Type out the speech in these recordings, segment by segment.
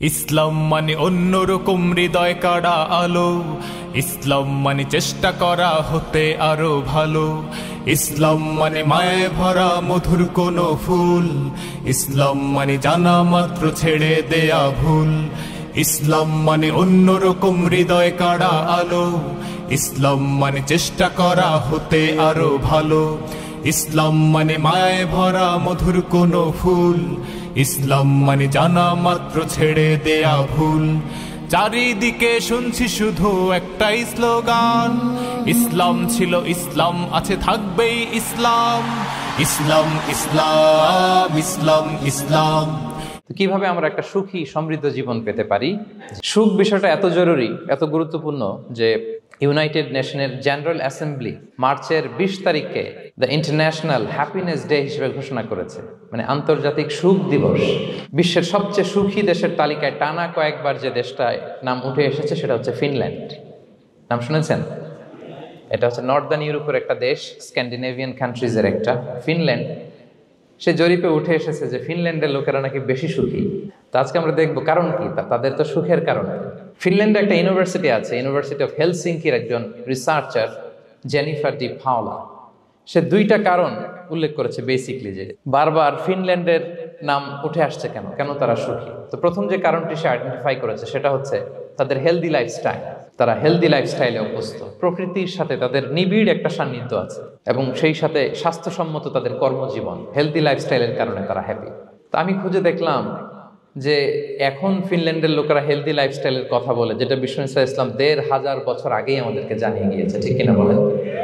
ইসলাম মানে অন্যরকম হৃদয় কাড়া আলো, ইসলাম মানে চেষ্টা করা হতে আরো ভালো, ইসলাম মানে মায়ে ভরা মধুর কোনো ফুল, ইসলাম মানে জানা মাত্র ছেড়ে দেয়া ভুল, ইসলাম মানে অন্যরকম হৃদয় কাড়া আলো, ইসলাম মানে চেষ্টা করা হতে আরো ভালো, ইসলাম মানে মায়ে ভরা মধুর কোনো ফুল, ইসলাম মানে জানা মাত্র ছেড়ে দেয়া ভুল। চারিদিকে শুনছি শুধু একটাই স্লোগান, ইসলাম ছিল ইসলাম আছে থাকবেই ইসলাম, ইসলাম ইসলাম ইসলাম ইসলাম। কিভাবে আমরা একটা সুখী সমৃদ্ধ জীবন পেতে পারি? সুখ বিষয়টা এত জরুরি, এত গুরুত্বপূর্ণ যে ইউনাইটেড নেশনের জেনারেল অ্যাসেম্বলি মার্চের 20 তারিখকে দ্য ইন্টারন্যাশনাল হ্যাপিনেস ডে হিসেবে ঘোষণা করেছে, মানে আন্তর্জাতিক সুখ দিবস। বিশ্বের সবচেয়ে সুখী দেশের তালিকায় টানা কয়েকবার যে দেশটায় নাম উঠে এসেছে সেটা হচ্ছে ফিনল্যান্ড। নাম শুনেছেন? এটা হচ্ছে নর্দার্ন ইউরোপের একটা দেশ, স্ক্যান্ডিনেভিয়ান কান্ট্রিজের একটা ফিনল্যান্ড। সে জরিপে উঠে এসেছে যে ফিনল্যান্ডের লোকেরা নাকি বেশি সুখী। তো আজকে আমরা দেখবো কারণ কি, তাদের তো সুখের কারণ। ফিনল্যান্ডে একটা ইউনিভার্সিটি আছে, ইউনিভার্সিটি অফ হেলসিঙ্কির একজন রিসার্চার জেনিফার ডি পাওলা, সে 2টা কারণ উল্লেখ করেছে বেসিকলি, যে বারবার ফিনল্যান্ডের নাম উঠে আসছে কেন কেন তারা সুখী। তো প্রথম যে কারণটি সে আইডেন্টিফাই করেছে সেটা হচ্ছে তাদের হেলদি লাইফস্টাইল। তারা হেলদি লাইফস্টাইলে অভ্যস্ত, প্রকৃতির সাথে তাদের নিবিড় একটা সান্নিধ্য আছে এবং সেই সাথে স্বাস্থ্যসম্মত তাদের কর্মজীবন। হেলদি লাইফস্টাইলের কারণে তারা হ্যাপি। তা আমি খুঁজে দেখলাম যে এখন ফিনল্যান্ডের লোকেরা হেলদি লাইফস্টাইলের কথা বলে, যেটা বিষ্ণু ইসলাম 1500 বছর আগেই আমাদেরকে জানিয়ে গিয়েছে, ঠিক কিনা বলেন?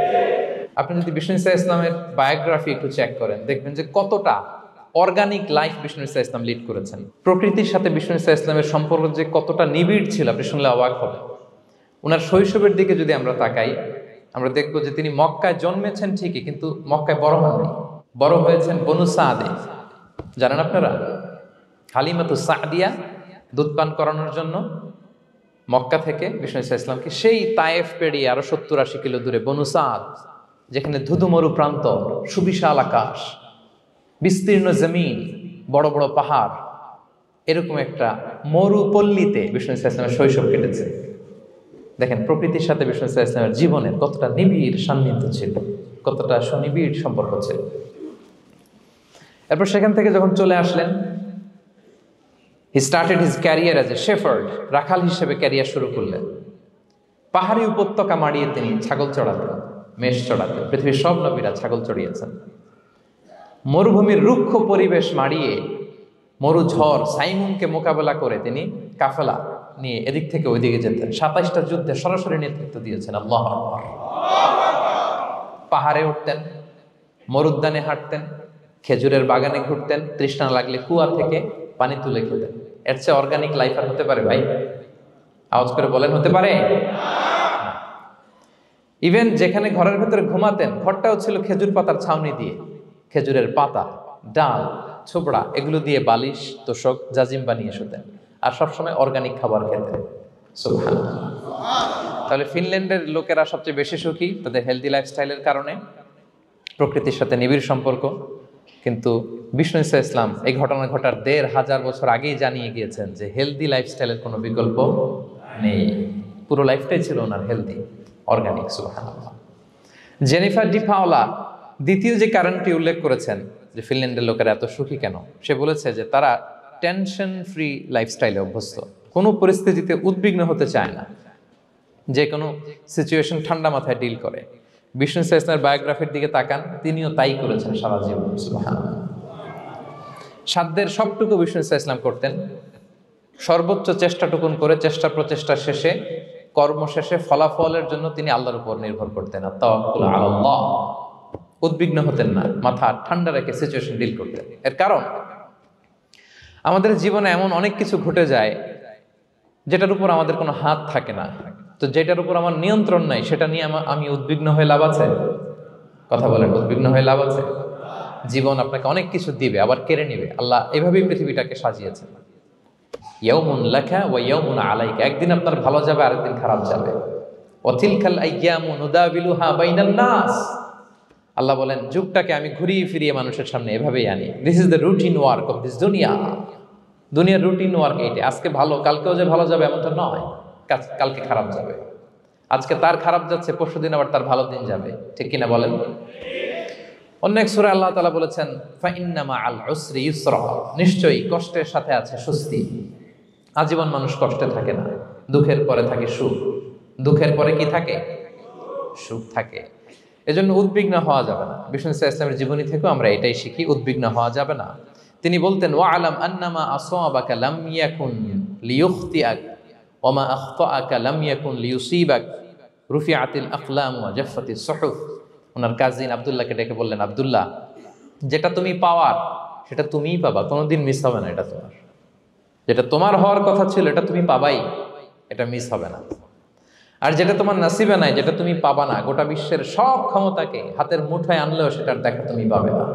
আপনি যদি বিষ্ণু ইসলামের বায়োগ্রাফি একটু চেক করেন, দেখবেন যে কতটা organic life Bishnu Islam lead করেছেন। প্রকৃতির সাথে বিষ্ণু ইসলামের সম্পর্ক যে কতটা নিবিড় ছিল আপনি শুনলে অবাক হবেন। ওনার শৈশবের দিকে যদি আমরা তাকাই, আমরা দেখবো যে তিনি মক্কায় জন্মেছেন ঠিকই, কিন্তু মক্কায় বড় হননি। বড় হয়েছেন বনু সাদে। জানেন আপনারা? হালিমাতু সাদিয়া দুধ পান করানোর জন্য মক্কা থেকে বিষ্ণু ইসলামকে সেই তায়েফ পেরিয়ে আরো 70-80 কিলো দূরে বনু সাদ, যেখানে ধুধুমরু প্রান্ত, সুবিশাল আকাশ, বিস্তীর্ণ জমিন, বড় বড় পাহাড়, এরকম একটা মরুপল্লীতে বিষ্ণু ইসলামের শৈশব কেটেছে। দেখেন প্রকৃতির সাথে বিষ্ণু ইসলামের জীবনের কতটা নিবিড় সান্নিধ্য ছিল, কতটা সুনিবিড় সম্পর্ক ছিল। এরপর সেখান থেকে যখন চলে আসলেন, he started his career as a shepherd, রাখাল হিসেবে ক্যারিয়ার শুরু করলেন। পাহাড়ি উপত্যকা মাড়িয়ে তিনি ছাগল চড়াতেন, মেষ চড়াতেন। পৃথিবীর সব নবীরা ছাগল চড়িয়েছেন। মরুভূমির রুক্ষ পরিবেশ মাড়িয়ে মরু ঝড় সাইমুনকে মোকাবেলা করে তিনি কাফেলা নিয়ে এদিক থেকে ওইদিকে যেতেন। 27টা যুদ্ধে সরাসরি নেতৃত্ব দিয়েছেন। আল্লাহু আকবার। পাহাড়ে উঠতেন, মরুদ্যানে হাঁটতেন, খেজুরের বাগানে ঘুরতেন, তৃষ্ণা লাগলে কুয়া থেকে পানি তুলে খেতেন। এর চেয়ে অর্গানিক লাইফ আর হতে পারে ভাই? আওয়াজ করে বলেন, হতে পারে? ইভেন যেখানে ঘরের ভেতরে ঘুমাতেন, ঘরটাও ছিল খেজুর পাতার ছাউনি দিয়ে। খেজুরের পাতা, ডাল, ছোবড়া এগুলো দিয়ে বালিশ, তোশক, জাজিম বানিয়ে শুতেন। আর সবসময় অর্গানিক খাবার খেতেন। সুবহানাল্লাহ। তাহলে ফিনল্যান্ডের লোকেরা সবচেয়ে বেশি সুখী তাদের হেলদি লাইফস্টাইলের কারণে, প্রকৃতির সাথে নিবিড় সম্পর্ক। কিন্তু বিষ্ণু ইসলাম এই ঘটনা ঘটার 1500 বছর আগেই জানিয়ে গিয়েছেন যে হেলদি লাইফস্টাইলের কোনো বিকল্প নেই। পুরো লাইফটাই ছিল ওনার হেলদি, অর্গানিক। সুবহানাল্লাহ। জেনিফার ডি পাওলা দ্বিতীয় যে কারণটি উল্লেখ করেছেন যে ফিনল্যান্ডের লোকেরা এত সুখী কেন, সে বলেছে যে তারা টেনশন ফ্রি লাইফস্টাইলে অভ্যস্ত। কোনো পরিস্থিতিতে উদ্বিগ্ন হতে চায় না, যে কোনো সিচুয়েশন ঠান্ডা মাথায় ডিল করে। বিষ্ণু ইসলামের বায়োগ্রাফির দিকে তাকান, তিনিও তাই করেছেন সারা জীবন। সুবহানাল্লাহ। সাধ্যের সবটুকু বিষ্ণু ইসলাম করতেন, সর্বোচ্চ চেষ্টাটুকুন করে চেষ্টা প্রচেষ্টা শেষে, কর্মশেষে ফলাফলের জন্য তিনি আল্লাহর উপর নির্ভর করতেন। তাওয়াক্কুল আলাল্লাহ। উদ্বিগ্ন হতেন না, মাথা ঠান্ডা রেখে সিচুয়েশন ডিল করতেন। এর কারণ আমাদের জীবনে এমন অনেক কিছু ঘটে যায় যেটার উপর আমাদের কোনো হাত থাকে না। তো যেটার উপর আমার নিয়ন্ত্রণ নাই সেটা নিয়ে আমি উদ্বিগ্ন হয়ে লাভ আছে? কথা বলেন, উদ্বিগ্ন হয়ে লাভ আছে? জীবন আপনাকে অনেক কিছু দিবে, আবার কেড়ে নিবে। আল্লাহ এভাবেই পৃথিবীটাকে সাজিয়েছেন। ইয়াউমুন লাকা ওয়া ইয়াউমুন আলাইকা। একদিন আপনার ভালো যাবে, আরেকদিন খারাপ যাবে। ওয়া তিলকাল আইয়ামু নুদাবিলুহা বাইনান নাস। আল্লাহ বলেন যুগটাকে আমি ঘুরিয়ে ফিরিয়ে মানুষের সামনে এভাবেই আনি। This is the routine work of this দুনিয়া। দুনিয়ার রুটিন ওয়ার্ক এইটা, আজকে ভালো কালকেও যে ভালো যাবে এমনটা নয়, কালকে খারাপ যাবে, আজকে তার খারাপ যাচ্ছে পরশুদিন আবার তার ভালো দিন যাবে, ঠিক কিনা বলেন? অন্য এক সূরায় আল্লাহ তাআলা বলেছেন ফাইন্না মাআল উসরি ইউসরা, নিশ্চয়ই কষ্টের সাথে আছে স্বস্তি। আজীবন মানুষ কষ্টে থাকে না, দুঃখের পরে থাকে সুখ, দুঃখের পরে কি থাকে? সুখ থাকে। এজন্য উদ্বিগ্ন হওয়া যাবে না। বিষ্ণু ইসলামের জীবনী থেকেও আমরা এটাই শিখি, উদ্বিগ্ন হওয়া যাবে না। তিনি বলতেন ওয়া আলাম আন্নামা আসাবাকা লাম ইয়াকুন লিইখতিআক ওয়া মা আখতাআকা লাম ইয়াকুন লিইউসিবাক রুফিআতিল আকলাম ওয়া জাফফাতিস সুহুফ। ওনার কাজিন আব্দুল্লাহকে ডেকে বললেন, আব্দুল্লাহ, যেটা তুমি পাওয়ার সেটা তুমিই পাবা, কোনোদিন মিস হবে না। এটা তোমার, যেটা তোমার হওয়ার কথা ছিল এটা তুমি পাবাই, এটা মিস হবে না। আর যেটা তোমার নসিবে নাই, যেটা তুমি পাবা না, গোটা বিশ্বের সব ক্ষমতাকে হাতের মুঠোয় আনলেও সেটার দেখা তুমি পাবে না।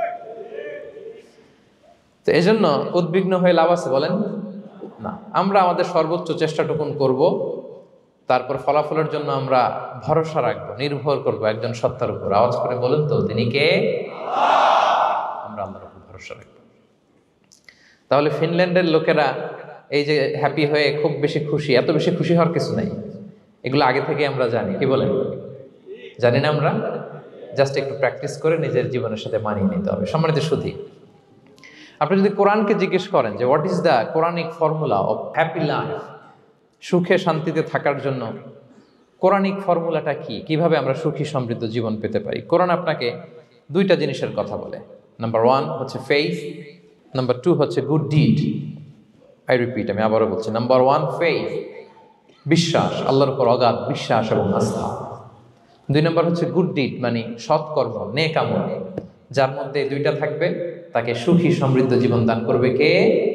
তো এই জন্য উদ্বিগ্ন হয়ে লাভ আছে বলেন না। আমরা আমাদের সর্বোচ্চ চেষ্টাটুকুন করব, তারপর ফলাফলের জন্য আমরা ভরসা রাখবো, নির্ভর করব একজন সত্তার উপর। আওয়াজ করে বলুন তো, তিনি কে? আমরা আল্লাহর উপর ভরসা রাখবো। তাহলে ফিনল্যান্ডের লোকেরা এই যে হ্যাপি হয়ে খুব বেশি খুশি, এত বেশি খুশি হওয়ার কিছু নাই। এগুলো আগে থেকে আমরা জানি, কি বলেন? জানি না আমরা? জাস্ট একটু প্র্যাকটিস করে নিজের জীবনের সাথে মানিয়ে নিতে হবে। সম্মানিত সুধী, আপনি যদি কোরআনকে জিজ্ঞেস করেন যে what is the Quranic formula of happy life, সুখে শান্তিতে থাকার জন্য কোরআনিক ফর্মুলাটা কি, কিভাবে আমরা সুখী সমৃদ্ধ জীবন পেতে পারি, কোরআন আপনাকে দুইটা জিনিসের কথা বলে। নাম্বার 1 হচ্ছে ফেইথ, নাম্বার 2 হচ্ছে গুড ডিড। আই রিপিট, আমি আবারও বলছি, নাম্বার 1 ফেইথ, বিশ্বাস, আল্লাহর উপর অগাধ বিশ্বাস এবং আস্থা। 2 নম্বর হচ্ছে গুড ডিড, মানে সৎকর্ম, নেক আমল। যার মধ্যে দুইটা থাকবে তাকে সুখী সমৃদ্ধ জীবন দান করবে কে?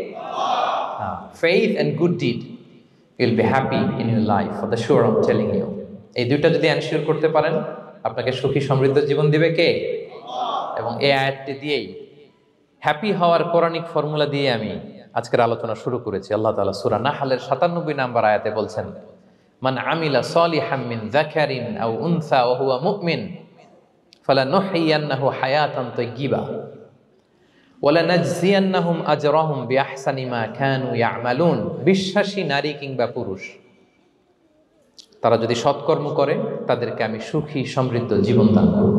Faith and good deed, you'll be happy in your life for the sure, I am telling you. এই দুইটা যদি এনশিওর করতে পারেন, আপনাকে সুখী সমৃদ্ধ জীবন দিবে কে? এবং এই আয়াতটি দিয়েই, হ্যাপি হওয়ার কোরআনিক ফর্মুলা দিয়ে আমি আজকের আলোচনা শুরু করেছি। আল্লাহ তাআলা সূরা নাহলের 97 নম্বর আয়াতে বলছেন, মান আমিলা সালিহাম মিন যাকারিন আও উনসা ওয়া হুয়া মুমিন ফালানুহইয়ান্নাহু হায়াতান তাইয়্যিবা ওয়া লানাজজিয়ান্নাহুম আজরাহুম বিআহসানি মা কানু ইয়ামালুন। বিশ্বাসী নারী কিংবা পুরুষ, তারা যদি সৎকর্ম করে তাদেরকে আমি সুখী সমৃদ্ধ জীবন দান করব।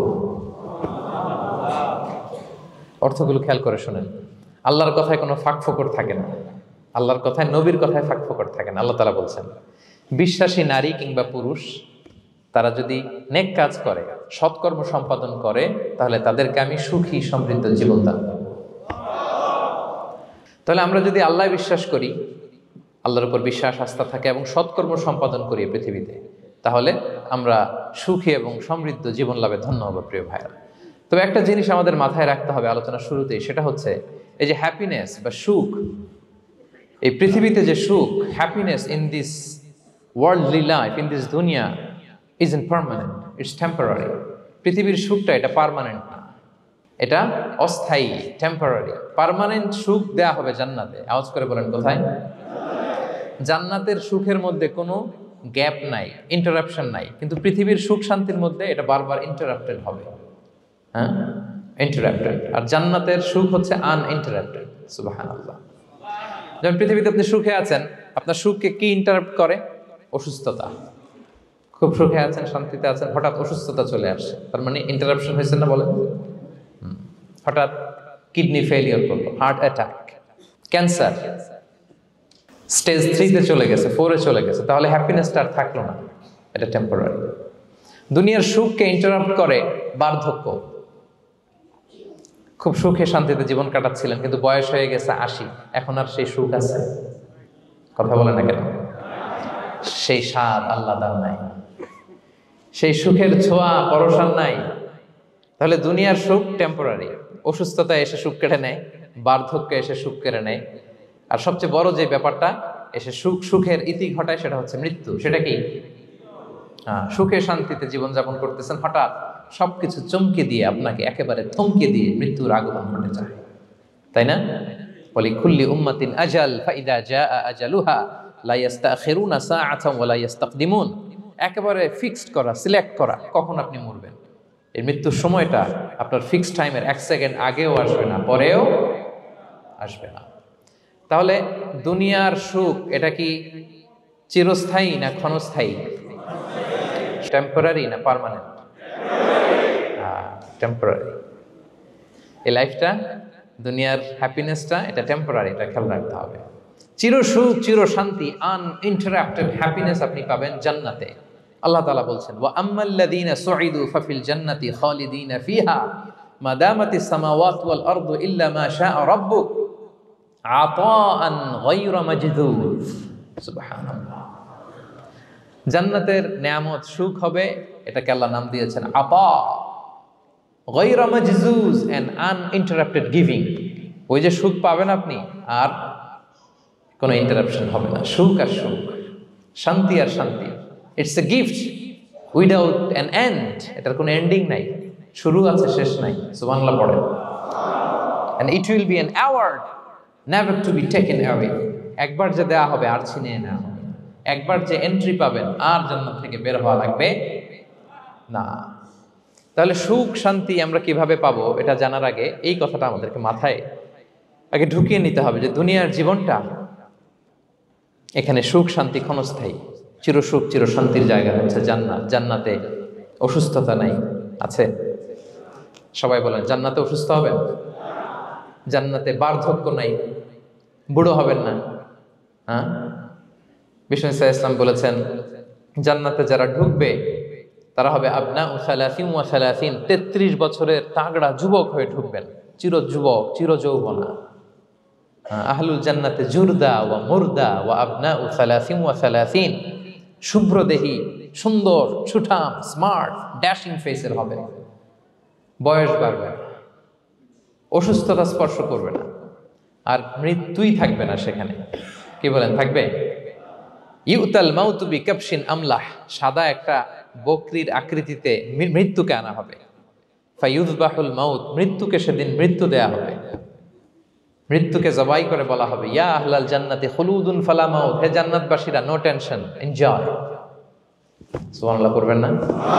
অর্থগুলো খেয়াল করে শুনেন। আল্লাহর কথায় কোনো ফাঁকফোকর থাকে না, আল্লাহর কথায়, নবীর কথায় ফাঁকফোকর থাকে না। আল্লাহ তাআলা বলছেন বিশ্বাসী নারী কিংবা পুরুষ তারা যদি নেক কাজ করে, সৎকর্ম সম্পাদন করে, তাহলে তাদেরকে আমি সুখী সমৃদ্ধ জীবন দান করব। তাহলে আমরা যদি আল্লাহ বিশ্বাস করি, আল্লাহর উপর বিশ্বাস আস্থা থাকে এবং সৎকর্ম সম্পাদন করি পৃথিবীতে, তাহলে আমরা সুখী এবং সমৃদ্ধ জীবন লাভে ধন্য হব প্রিয় ভাইরা। তবে একটা জিনিস আমাদের মাথায় রাখতে হবে আলোচনার শুরুতেই, সেটা হচ্ছে এই যে হ্যাপিনেস বা সুখ, এই পৃথিবীতে যে সুখ, happiness in this worldly life, in this দুনিয়া ইজন্ট পার্মানেন্ট, ইটস টেম্পোরারি। পৃথিবীর সুখটা এটা পার্মানেন্ট না, এটা অস্থায়ী, টেম্পোরারি। পার্মানেন্ট সুখ দেয়া হবে জান্নাতে। আওয়াজ করে বলেন কোথায়? জান্নাতের সুখের মধ্যে কোনো গ্যাপ নাই, ইন্টারাপশন নাই। কিন্তু পৃথিবীর সুখ শান্তির মধ্যে এটা বারবার ইন্টারাপ্টেড হবে, হ্যাঁ, ইন্টারাপ্টেড। আর জান্নাতের সুখ হচ্ছে আনইন্টারাপ্টেড। সুবহানাল্লাহ। যেমন পৃথিবীতে আপনি সুখে আছেন, আপনার সুখকে কি ইন্টারাপ্ট করে? অসুস্থতা। খুব সুখে আছেন, শান্তিতে আছেন, হঠাৎ অসুস্থতা চলে আসে, তার মানে ইন্টারাপশন হয়েছে না বলেন? হঠাৎ কিডনি ফেলিওর করলো, হার্ট অ্যাটাক, ক্যান্সার স্টেজ 3-তে চলে গেছে, 4-এ চলে গেছে, তাহলে হ্যাপিনেসটা আর থাকলো না, এটা টেম্পোরারি। দুনিয়ার সুখকে ইন্টারাপ্ট করে বার্ধক্য। খুব সুখে শান্তিতে জীবন কাটাচ্ছিলেন, কিন্তু বয়স হয়ে গেছে 80, এখন আর সেই সুখ আছে? কথা বলে না কেন? সেই স্বাদ আল্লাহর নাই, সেই সুখের ছোঁয়া পরশান নাই। তাহলে দুনিয়ার সুখ টেম্পোরারি, অসুস্থতা এসে সুখ কেড়ে নেয়, বার্ধক্য এসে সুখ কেড়ে নেয়, আর সবচেয়ে বড় যে ব্যাপারটা এসে সুখের ইতি ঘটায় সেটা হচ্ছে মৃত্যু। সেটা কি? সুখে শান্তিতে জীবনযাপন করতেছেন, হঠাৎ সবকিছু চমকে দিয়ে, আপনাকে একেবারে থমকে দিয়ে মৃত্যুর আগমন ঘটে যায়, তাই না? বলি কুল্লি উম্মাতিন আজাল ফাইদা জাআ আজালুহা লা ইস্তাখিরুনা সাআতান ওয়া লা ইস্তাকদিমুন। একেবারে ফিক্সড করা, সিলেক্ট করা কখন আপনি মরবেন। এই মৃত্যুর সময়টা আপনার ফিক্সড টাইমের 1 সেকেন্ড আগেও আসবে না, পরেও আসবে না। তাহলে দুনিয়ার সুখ এটা কি চিরস্থায়ী না ক্ষণস্থায়ী? টেম্পোরারি না পার্মানেন্ট? টেম্পোরারি। এই লাইফটা, দুনিয়ার হ্যাপিনেসটা, এটা টেম্পোরারি, এটা খেয়াল রাখতে হবে। চির সুখ, চির শান্তি, আনইন্টারাপ্টেড হ্যাপিনেস আপনি পাবেন জান্নাতে। আল্লাহ তাআলা বলছেন, ওয়া আম্মাল্লাযীনা সুইদু ফাফিল জান্নাতি খালিদিনা ফিহা মা দামাতিস সামাওয়াতু ওয়াল আরদু ইল্লা মা শাআ রাব্বুক আতাআন গায়রা মাজদুদ। সুবহানাল্লাহ। জান্নাতের নিয়ামত, সুখ হবে, এটাকে আল্লাহ নাম দিয়েছেন আতা, গায়রা মাজজুজ, এন্ড আনইন্টারাপ্টেড গিভিং। ওই যে সুখ পাবেন আপনি, আর কোনো ইন্টারাপশন হবে না। সুখ আর সুখ, শান্তি আর শান্তি, it's a gift without an end. এটার কোনো এন্ডিং নাই, শুরু আছে শেষ নাই। সুবহানাল্লাহ পড়েন। And it will be an award never to be taken away. একবার যে দেয়া হবে আর ছিনিয়ে নেওয়া হবে। একবার যে এন্ট্রি পাবেন আর জান্নাত থেকে বের হওয়া লাগবে না। তাহলে সুখ শান্তি আমরা কিভাবে পাবো, এটা জানার আগে এই কথাটা আমাদেরকে মাথায় আগে ঢুকিয়ে নিতে হবে যে দুনিয়ার জীবনটা, এখানে সুখ শান্তি ক্ষণস্থায়ী। চির সুখ চির শান্তির জায়গা হচ্ছে জান্নাত। জান্নাতে অসুস্থতা নাই, আছে? সবাই বলেন, জান্নাতে অসুস্থ হবেন? জান্নাতে বার্ধক্য নাই, বুড়ো হবেন না। হ্যাঁ, বিষ্ণু ইসলাম বলেছেন, জান্নাতে যারা ঢুকবে তারা হবে আবনা ও সালাসিন ওয়া সালাসিন, 33 বছরের তাগড়া যুবক হয়ে ঢুকবেন, চির যুবক, চির যৌবনা। আহলুল জান্নাতে জুরদা ওয়া মুরদা ওয়া আবনা ও সালাসিন ওয়া সালাসিন, শুভ্রদেহী, সুন্দর, সুঠাম, স্মার্ট, ড্যাশিং ফেসের হবে। বয়স বাড়বে না, অসুস্থতা স্পর্শ করবে না, আর মৃত্যুই থাকবে না সেখানে। কি বলেন, থাকবে? ইউতাল মাউতু বিকাবশিন আমলাহ, সাদা একটা বকরির আকৃতিতে মৃত্যুকে আনা হবে। ফায়ুযবাহুল মাউত, মৃত্যুকে সেদিন মৃত্যু দেয়া হবে। মৃত্যুকে জবাই করে বলা হবে, ইয়া আহলাল জান্নাতি খুলুদুন ফালা মাউত, হে জান্নাতবাসীরা, নো টেনশন, এনজয়। সুবহানাল্লাহ করবেন না?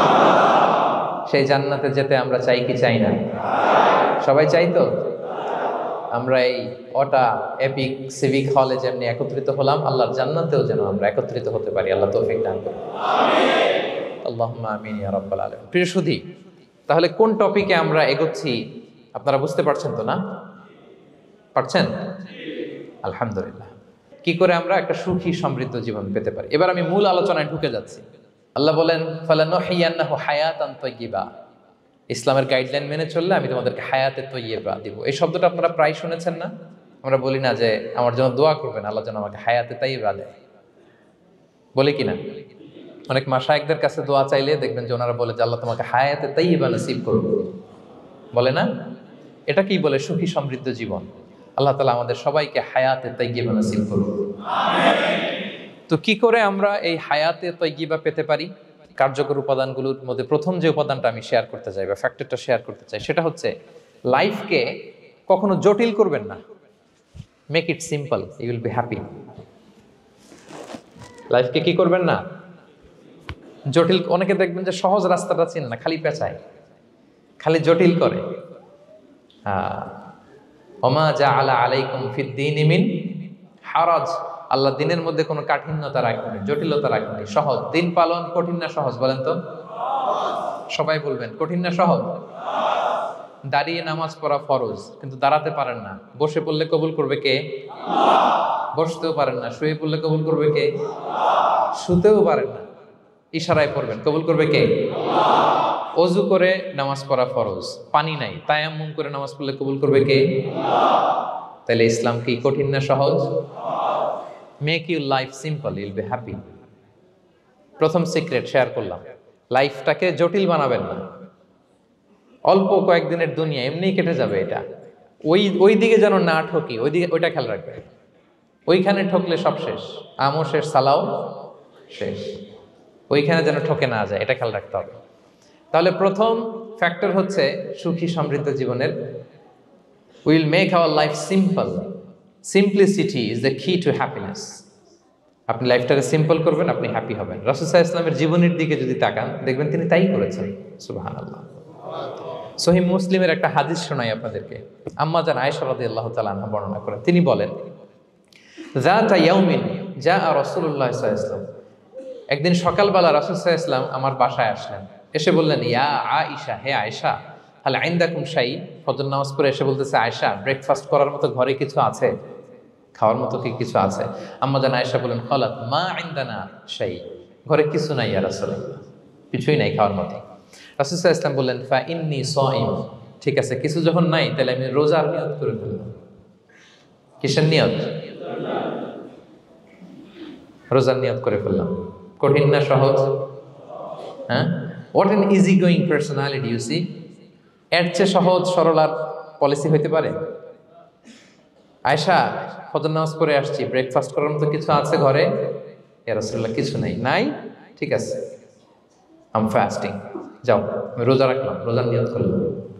সেই জান্নাতে যেতে আমরা চাই কি চাই না? সবাই চাই তো? আমরা এই ওটা এপিক সিভিক হলে যেমনি একত্রিত হলাম, আল্লাহর জান্নাতেও যেন আমরা একত্রিত হতে পারি। আল্লাহ তৌফিক দান করুন। আমিন। আল্লাহুম্মা আমিন ইয়া রাব্বাল আলামিন। প্রিয় সুধী, তাহলে কোন টপিকে আমরা এগোচ্ছি আপনারা বুঝতে পারছেন তো না? পারছেন? আলহামদুলিল্লাহ। কি করে আমরা একটা সুখী সমৃদ্ধ জীবন পেতে পারি, এবার আমি মূল আলোচনায় ঢুকে যাচ্ছি। আল্লাহ বলেন, ফালানুহিয়ান্নাহু হায়াতান তাইয়্যিবা, ইসলামের গাইডলাইন মেনে চললে আমি তোমাদেরকে হায়াতে তৈয়্যিবা দিব। এই শব্দটা আপনারা প্রায় শুনেছেন না? আমরা বলি না যে আমার জন্য দোয়া করবেন, আল্লাহ যেন আমাকে হায়াতে তৈয়্যিবা দেয়, বলি কিনা? অনেক মাশায়েখদের কাছে দোয়া চাইলে দেখবেন যে ওনারা বলে যে আল্লাহ তোমাকে হায়াতে তৈয়্যিবা নসিব করুন, বলে না? এটা কি বলে? সুখী সমৃদ্ধ জীবন। আল্লাহ তাআলা আমাদের সবাইকে হায়াতে তৈয়্যিবা নসিব করুন। তো কি করে আমরা এই হায়াতে তৈয়্যিবা পেতে পারি? কার্যকর উপাদানগুলোর মধ্যে প্রথম যে উপাদানটা আমি শেয়ার করতে চাই বা ফ্যাক্টরটা শেয়ার করতে চাই, সেটা হচ্ছে লাইফকে কখনো জটিল করবেন না। Make it simple, you will be happy. লাইফকে কি করবেন না? জটিল। অনেকে দেখবেন যে সহজ রাস্তাটা চিনে না, খালি পেঁচায়, খালি জটিল করে। ওমা জাআলা আলাইকুম ফিদ-দীনি মিন হারাজ, আল্লাহ দিনের মধ্যে কোনো কাঠিন্যতা রাখেনি, জটিলতা রাখেনি, সহজ। দিন পালন কঠিন না সহজ? বলেন তো, সবাই বলবেন, কঠিন না সহজ? দাঁড়িয়ে নামাজ পড়া ফরজ, কিন্তু দাঁড়াতে পারেন না। বসে পড়লে কবুল করবে কে? বসতেও পারেন না। শুয়ে পড়লে কবুল করবে কে? শুতেও পারেন না, ইশারায় পড়বেন, কবুল করবে কে? অজু করে নামাজ পড়া ফরজ, পানি নাই, তায়াম্মুম করে নামাজ পড়লে কবুল করবে কে? তাহলে ইসলাম কি কঠিন না সহজ? Make your life simple, you'll be happy. প্রথম সিক্রেট শেয়ার করলাম, লাইফটাকে জটিল বানাবেন না। অল্প কয়েকদিনের দুনিয়া, এমনিই কেটে যাবে এটা। ওই দিকে যেন না ঠকি, ওইটা খেয়াল রাখবে। ওইখানে ঠকলে সব শেষ, আমও শেষ, সালাও শেষ। ওইখানে যেন ঠকে না যায়, এটা খেয়াল রাখতে হবে। তাহলে প্রথম ফ্যাক্টর হচ্ছে সুখী সমৃদ্ধ জীবনের, will make our life simple. Simplicity is the key to happiness. আপনি লাইফটাকে সিম্পল করবেন, আপনি হ্যাপি হবেন। রাসূল সাল্লাল্লাহু আলাইহি ওয়াসাল্লামের জীবনের দিকে যদি তাকান, দেখবেন তিনি তাই করেছেন। সুবহানাল্লাহ। সহিহ মুসলিমের একটা হাদিস শোনাই আপনাদেরকে। আম্মা জান আয়েশা রাদিয়াল্লাহু তাআলা আনহা বর্ণনা করেন। তিনি বলেন, যাতা ইয়াউমিন জাআ রাসূলুল্লাহ সাল্লাল্লাহু আলাইহি ওয়াসাল্লাম, একদিন সকালবেলা রাসূল সাল্লাল্লাহু আলাইহি ওয়াসাল্লাম আমার বাসায় আসলেন, এসে বললেন, ইয়া আয়েশা, হে আয়েশা, হাল ইনদাকুম শাই, ফজর নামাজ পড়ে এসে বলতেছে, আয়েশা ব্রেকফাস্ট করার মতো ঘরে কিছু আছে, খাওয়ার মতো কি কিছু আছে? আম্মা জান আয়েশা বলেন, ক্বালাত মা ইনদানা শাই, ঘরে কিছু নাই ইয়া রাসূলুল্লাহ, কিছুই নাই খাওয়ার মতো। রাসূল সাল্লাল্লাহু আলাইহি ওয়াসাল্লাম বললেন, ফা ইন্নী সাইম, ঠিক আছে, কিছু যখন নাই তাহলে আমি রোজার নিয়ত করে ফেললাম। কিসের নিয়ত? রোজার নিয়ত করে ফেললাম। কঠিন না সহজ? হ্যাঁ, what an easy going personality you see. এর চেয়ে সহজ সরল আর পলিসি হইতে পারে? আয়েশা, ফজর নামাজ পড়ে আসছি, ব্রেকফাস্ট করার মতো কিছু আছে ঘরে? ইয়া রাসূলুল্লাহ, কিছু নাই। নাই, ঠিক আছে, আম ফাস্টিং, যাও আমি রোজা রাখলাম, রোজার নিয়ত করলাম।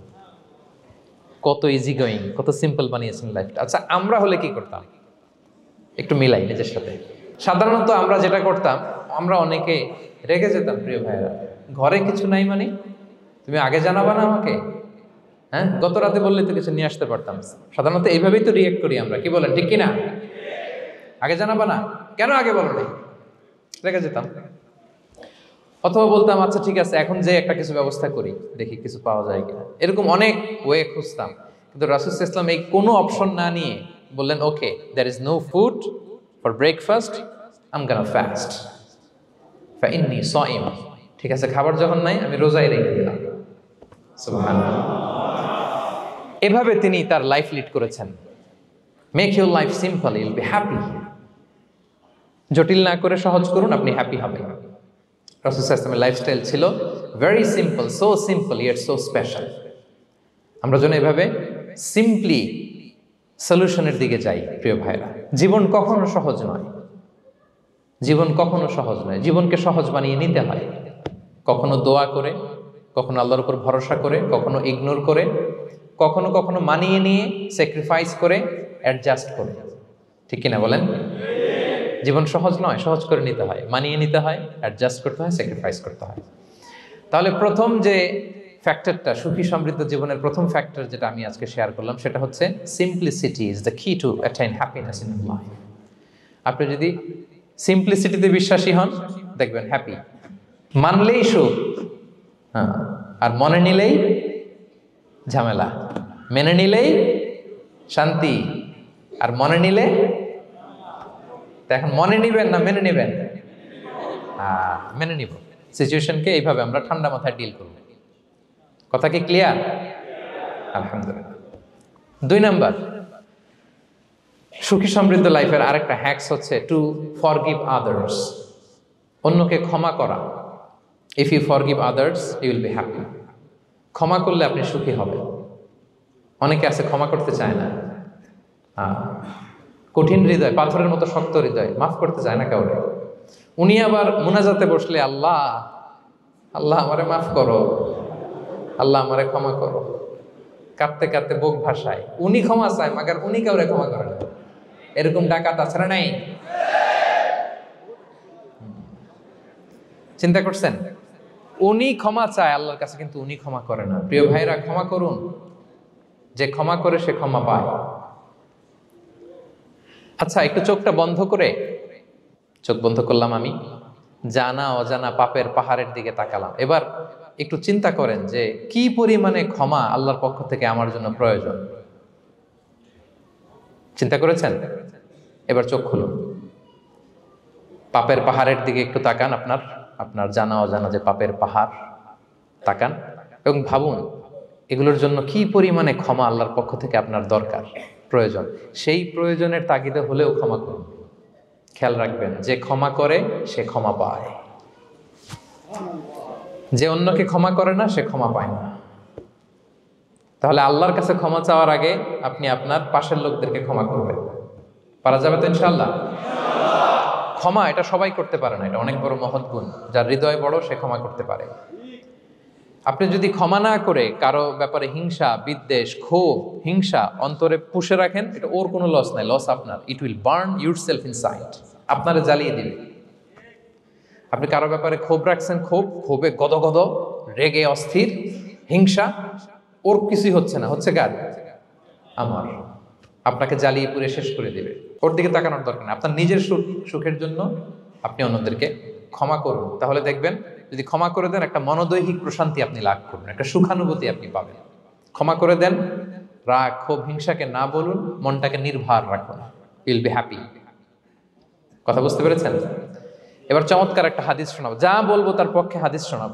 কত ইজি গোয়িং, কত সিম্পল বানিয়েছেন লাইফটা। আচ্ছা, আমরা হলে কি করতাম? একটু মিলাই নিজের সাথে। সাধারণত আমরা যেটা করতাম, আমরা অনেকে রেগে যেতাম। প্রিয় ভাইয়েরা, ঘরে কিছু নাই মানে তুমি আগে জানাবা না আমাকে? হ্যাঁ, গত রাতে বললে তো কিছু নিয়ে আসতে পারতাম। সাধারণত এইভাবেই তো রিয়েক্ট করি আমরা, কি বলেন, ঠিক কিনা? আগে জানাবা না কেন, আগে বলো নাই, রেগে যেতাম। অথবা বলতাম, আচ্ছা ঠিক আছে, এখন যে একটা কিছু ব্যবস্থা করি, দেখি কিছু পাওয়া যায় কিনা। এরকম অনেক ওয়ে খুঁজতাম, কিন্তু রাসূল সাল্লাল্লাহু আলাইহি ওয়াসাল্লাম এই কোনো অপশন না নিয়ে বললেন, okay, there is no food for breakfast, I am gonna fast, ফা ইন্নী সাইম, ঠিক আছে, খাবার যখন নাই আমি রোজাই রেখে দিলাম। সুবহানাল্লাহ। এভাবে তিনি তার লাইফ লিড করেছেন। Make your life simple, you'll be happy. জটিল না করে সহজ করুন, আপনি হ্যাপি হবেন। রাসূল সাল্লাল্লাহু আলাইহি ওয়াসাল্লামের লাইফস্টাইল ছিল very simple, so simple yet so special. আমরা যেন এভাবে সিম্পলি সলিউশনের দিকে যাই। প্রিয় ভাইরা, জীবন কখনো সহজ নয়, জীবন কখনো সহজ নয়। জীবনকে সহজ বানিয়ে নিতে হয়, কখনো দোয়া করে, কখনো আল্লাহর উপর ভরসা করে, কখনো ইগনোর করে, কখনো কখনো মানিয়ে নিয়ে, স্যাক্রিফাইস করে, অ্যাডজাস্ট করে। ঠিক কিনা বলেন? জীবন সহজ নয়, সহজ করে নিতে হয়, মানিয়ে নিতে হয়, অ্যাডজাস্ট করতে হয়, স্যাক্রিফাইস করতে হয়। তাহলে প্রথম যে ফ্যাক্টরটা, সুখী সমৃদ্ধ জীবনের প্রথম ফ্যাক্টর যেটা আমি আজকে শেয়ার করলাম, সেটা হচ্ছে simplicity is the key to attain happiness in life. আপনি যদি সিম্পলিসিটিতে বিশ্বাসী হন, দেখবেন হ্যাপি। মানলেই সুখ, হ্যাঁ, আর মনে নিলেই ঝামেলা। মেনে নিলেই শান্তি, আর মনে নিলে, এখন মনে নিবেন না মেনে নিবেন? মেনে নিব। সিচুয়েশনকে এইভাবে আমরা ঠান্ডা মাথায় ডিল করব। কথা কি ক্লিয়ার? আলহামদুলিল্লাহ। 2 নাম্বার, সুখী সমৃদ্ধ লাইফের আরেকটা হ্যাকস হচ্ছে টু ফরগিভ আদার্স, অন্যকে ক্ষমা করা। If you forgive others you will be happy. ক্ষমা করলে আপনি সুখী হবেন। অনেকে আছে ক্ষমা করতে চায় না, কঠিন হৃদয়, পাথরের মতো শক্ত হৃদয়, মাফ করতে চায় না কাউকে। উনি আবার মুনাজাতে বসলে, আল্লাহ আল্লাহ আমারে মাফ করো, আল্লাহ আমারে ক্ষমা করো, কাঁদতে কাঁদতে বুক ভাসায়। উনি ক্ষমা চায়, মাগার উনি কাউরে ক্ষমা করে না। এরকম ডাকাত আছে না নাই? চিন্তা করছেন? উনি ক্ষমা চায় আল্লাহর কাছে, কিন্তু উনি ক্ষমা করে না। প্রিয় ভাইরা, ক্ষমা করুন। যে ক্ষমা করে সে ক্ষমা পায়। আচ্ছা, একটু চোখটা বন্ধ করে, চোখ বন্ধ করলাম আমি, জানা অজানা পাপের পাহাড়ের দিকে তাকালাম। এবার একটু চিন্তা করেন যে কি পরিমাণে ক্ষমা আল্লাহর পক্ষ থেকে আমার জন্য প্রয়োজন। চিন্তা করেছেন? এবার চোখ খুলুন, পাপের পাহাড়ের দিকে একটু তাকান, আপনার জানা অজানা যে পাপের পাহাড়, তাকান এবং ভাবুন এগুলোর জন্য কি পরিমাণে ক্ষমা আল্লাহর পক্ষ থেকে আপনার দরকার, প্রয়োজন। সেই প্রয়োজনের তাগিদে হলেও ক্ষমা করুন। খেয়াল রাখবেন, যে ক্ষমা করে সে ক্ষমা পায়, যে অন্যকে ক্ষমা করে না সে ক্ষমা পায় না। তাহলে আল্লাহর কাছে ক্ষমা চাওয়ার আগে আপনি আপনার পাশের লোকদেরকে ক্ষমা করবেন। পারা যাবে তো ইনশাআল্লাহ? ক্ষমা এটা সবাই করতে পারে না, এটা অনেক বড় মহৎ গুণ। যার হৃদয় বড় সে ক্ষমা করতে পারে। আপনি যদি ক্ষমা না করে কারো ব্যাপারে হিংসা, বিদ্বেষ, ক্ষোভ, হিংসা অন্তরে পুষে রাখেন, এটা ওর কোনো লস নাই, লস আপনার। It will burn yourself inside, আপনারা জ্বালিয়ে দিবে। আপনি কারো ব্যাপারে ক্ষোভ রাখছেন, ক্ষোভে গদগদ, রেগে অস্থির, হিংসা, ওর কিছুই হচ্ছে না, হচ্ছে কার? আমার। আপনাকে জ্বালিয়ে পুড়ে শেষ করে দিবে। ওর দিকে তাকানোর দরকার নেই। আপনার নিজের সুখের জন্য আপনি অন্যদেরকে ক্ষমা করুন, তাহলে দেখবেন যদি ক্ষমা করে দেন একটা মনোদৈহিক প্রশান্তি আপনি লাভ করবেন, একটা সুখানুভূতি আপনি পাবেন। ক্ষমা করে দেন, রাগ ক্ষোভ হিংসাকে না বলুন, মনটাকে নির্ভার রাখুন, ইউল বি হ্যাপি। কথা বুঝতে পেরেছেন? এবার চমৎকার একটা হাদিস শোনাবো, যা বলবো তার পক্ষে হাদিস শোনাবো।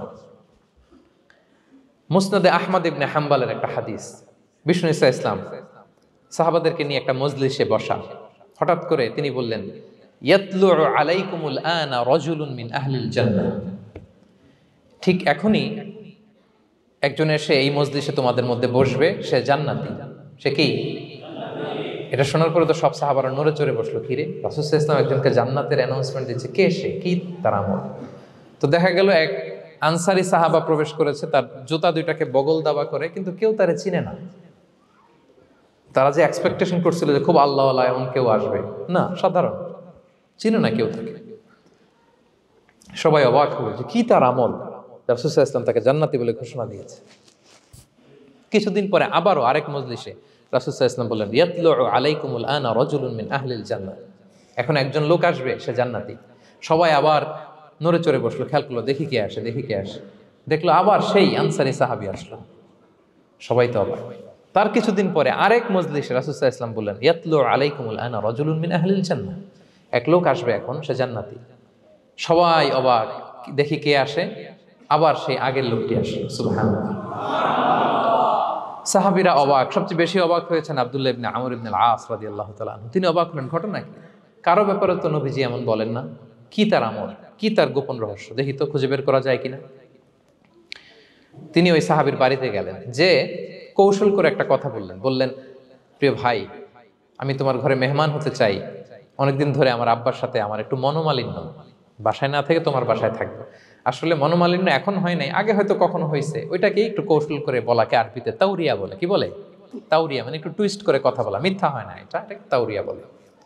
মুসনাদে আহমদ ইবনে হাম্বালের একটা হাদিস। বিষ্ণু ঈসা ইসলাম সাহাবাদেরকে নিয়ে একটা মজলিসে বসা, হঠাৎ করে তিনি বললেন, ইয়াতলু আলাইকুমুল আনা রাজুলুন মিন আহলিল জান্নাহ। ঠিক এখনই একজন এসে এই মজলিসে তোমাদের মধ্যে বসবে, সে জান্নাতি। সে কি? এটা শোনার পরে তো সব সাহাবারা নড়ে চড়ে বসলো, কিরে রাসূল সাল্লাল্লাহু আলাইহি ওয়াসাল্লাম একজনকে জান্নাতের অ্যানাউন্সমেন্ট দিচ্ছে, কে সে, কি তার আমল? তো দেখা গেল এক আনসারি সাহাবা প্রবেশ করেছে, তার জুতা দুইটাকে বগল দাবা করে, কিন্তু কেউ তারে চিনে না। তারা যে এক্সপেকটেশন করছিল যে খুব আল্লাহওয়ালা এমন কেউ আসবে, না, সাধারণ, চিনে না কেউ তাকে। সবাই অবাক হলো যে কি তার আমল, রাসূল সাল্লাল্লাহু আলাইহি ওয়াসাল্লাম তাকে জান্নাতি বলে ঘোষণা দিয়েছে। কিছুদিন পরে আবারও আরেক মজলিসে রাসূল সাল্লাল্লাহু আলাইহি ওয়াসাল্লাম বললেন, ইয়াতলু আলাইকুমুল আনা রাজুলুন মিন আহলিল জান্নাহ। এখন একজন লোক আসবে, সে জান্নাতি। সবাই আবার নড়ে চড়ে বসলো, খেয়াল করলো দেখি কে আসে, দেখি কে আসে। দেখলো আবার সেই আনসারী সাহাবী আসলো। সবাই তো অবাক। তার কিছুদিন পরে আরেক মজলিসে রাসূল সাল্লাল্লাহু আলাইহি ওয়াসাল্লাম বললেন, ইয়াতলু আলাইকুমুল আনা রাজুলুন মিন আহলিল জান্নাহ। এক লোক আসবে এখন, সে জান্নাতি। সবাই অবাক, দেখি কে আসে, আবার সেই আগের লোকটি আসে। সুবহানাল্লাহ। সাহাবীরা অবাক, সবচেয়ে বেশি অবাক হয়েছেন আব্দুল্লাহ ইবনে আমর ইবনে আল-আস রাদিয়াল্লাহু তাআলা আনহু। তিনি অবাক হলেন, ঘটনা কি? কারো ব্যাপারে তো নবীজি এমন বলেন না, কি তার আমল, কি তার গোপন রহস্য, দেখি তো খুঁজে বের করা যায় কিনা। তিনি ওই সাহাবীর বাড়িতে গেলেন, যে কৌশল করে একটা কথা বললেন, প্রিয় ভাই, আমি তোমার ঘরে মেহমান হতে চাই। অনেকদিন ধরে আমার আব্বার সাথে আমার একটু মনোমালিন্য, বাসায় না থেকে তোমার বাসায় থাকবো। আসলে মনোমালিন্য এখন হয় নাই, আগে হয়তো কখনো হয়েছে। ওইটাকে একটু কৌশল করে বলাকে আরবিতে তাউরিয়া বলে। কি বলে? তাউরিয়া, মানে একটু টুইস্ট করে কথা বলা, মিথ্যা হয় না, এটা তাউরিয়া বলে।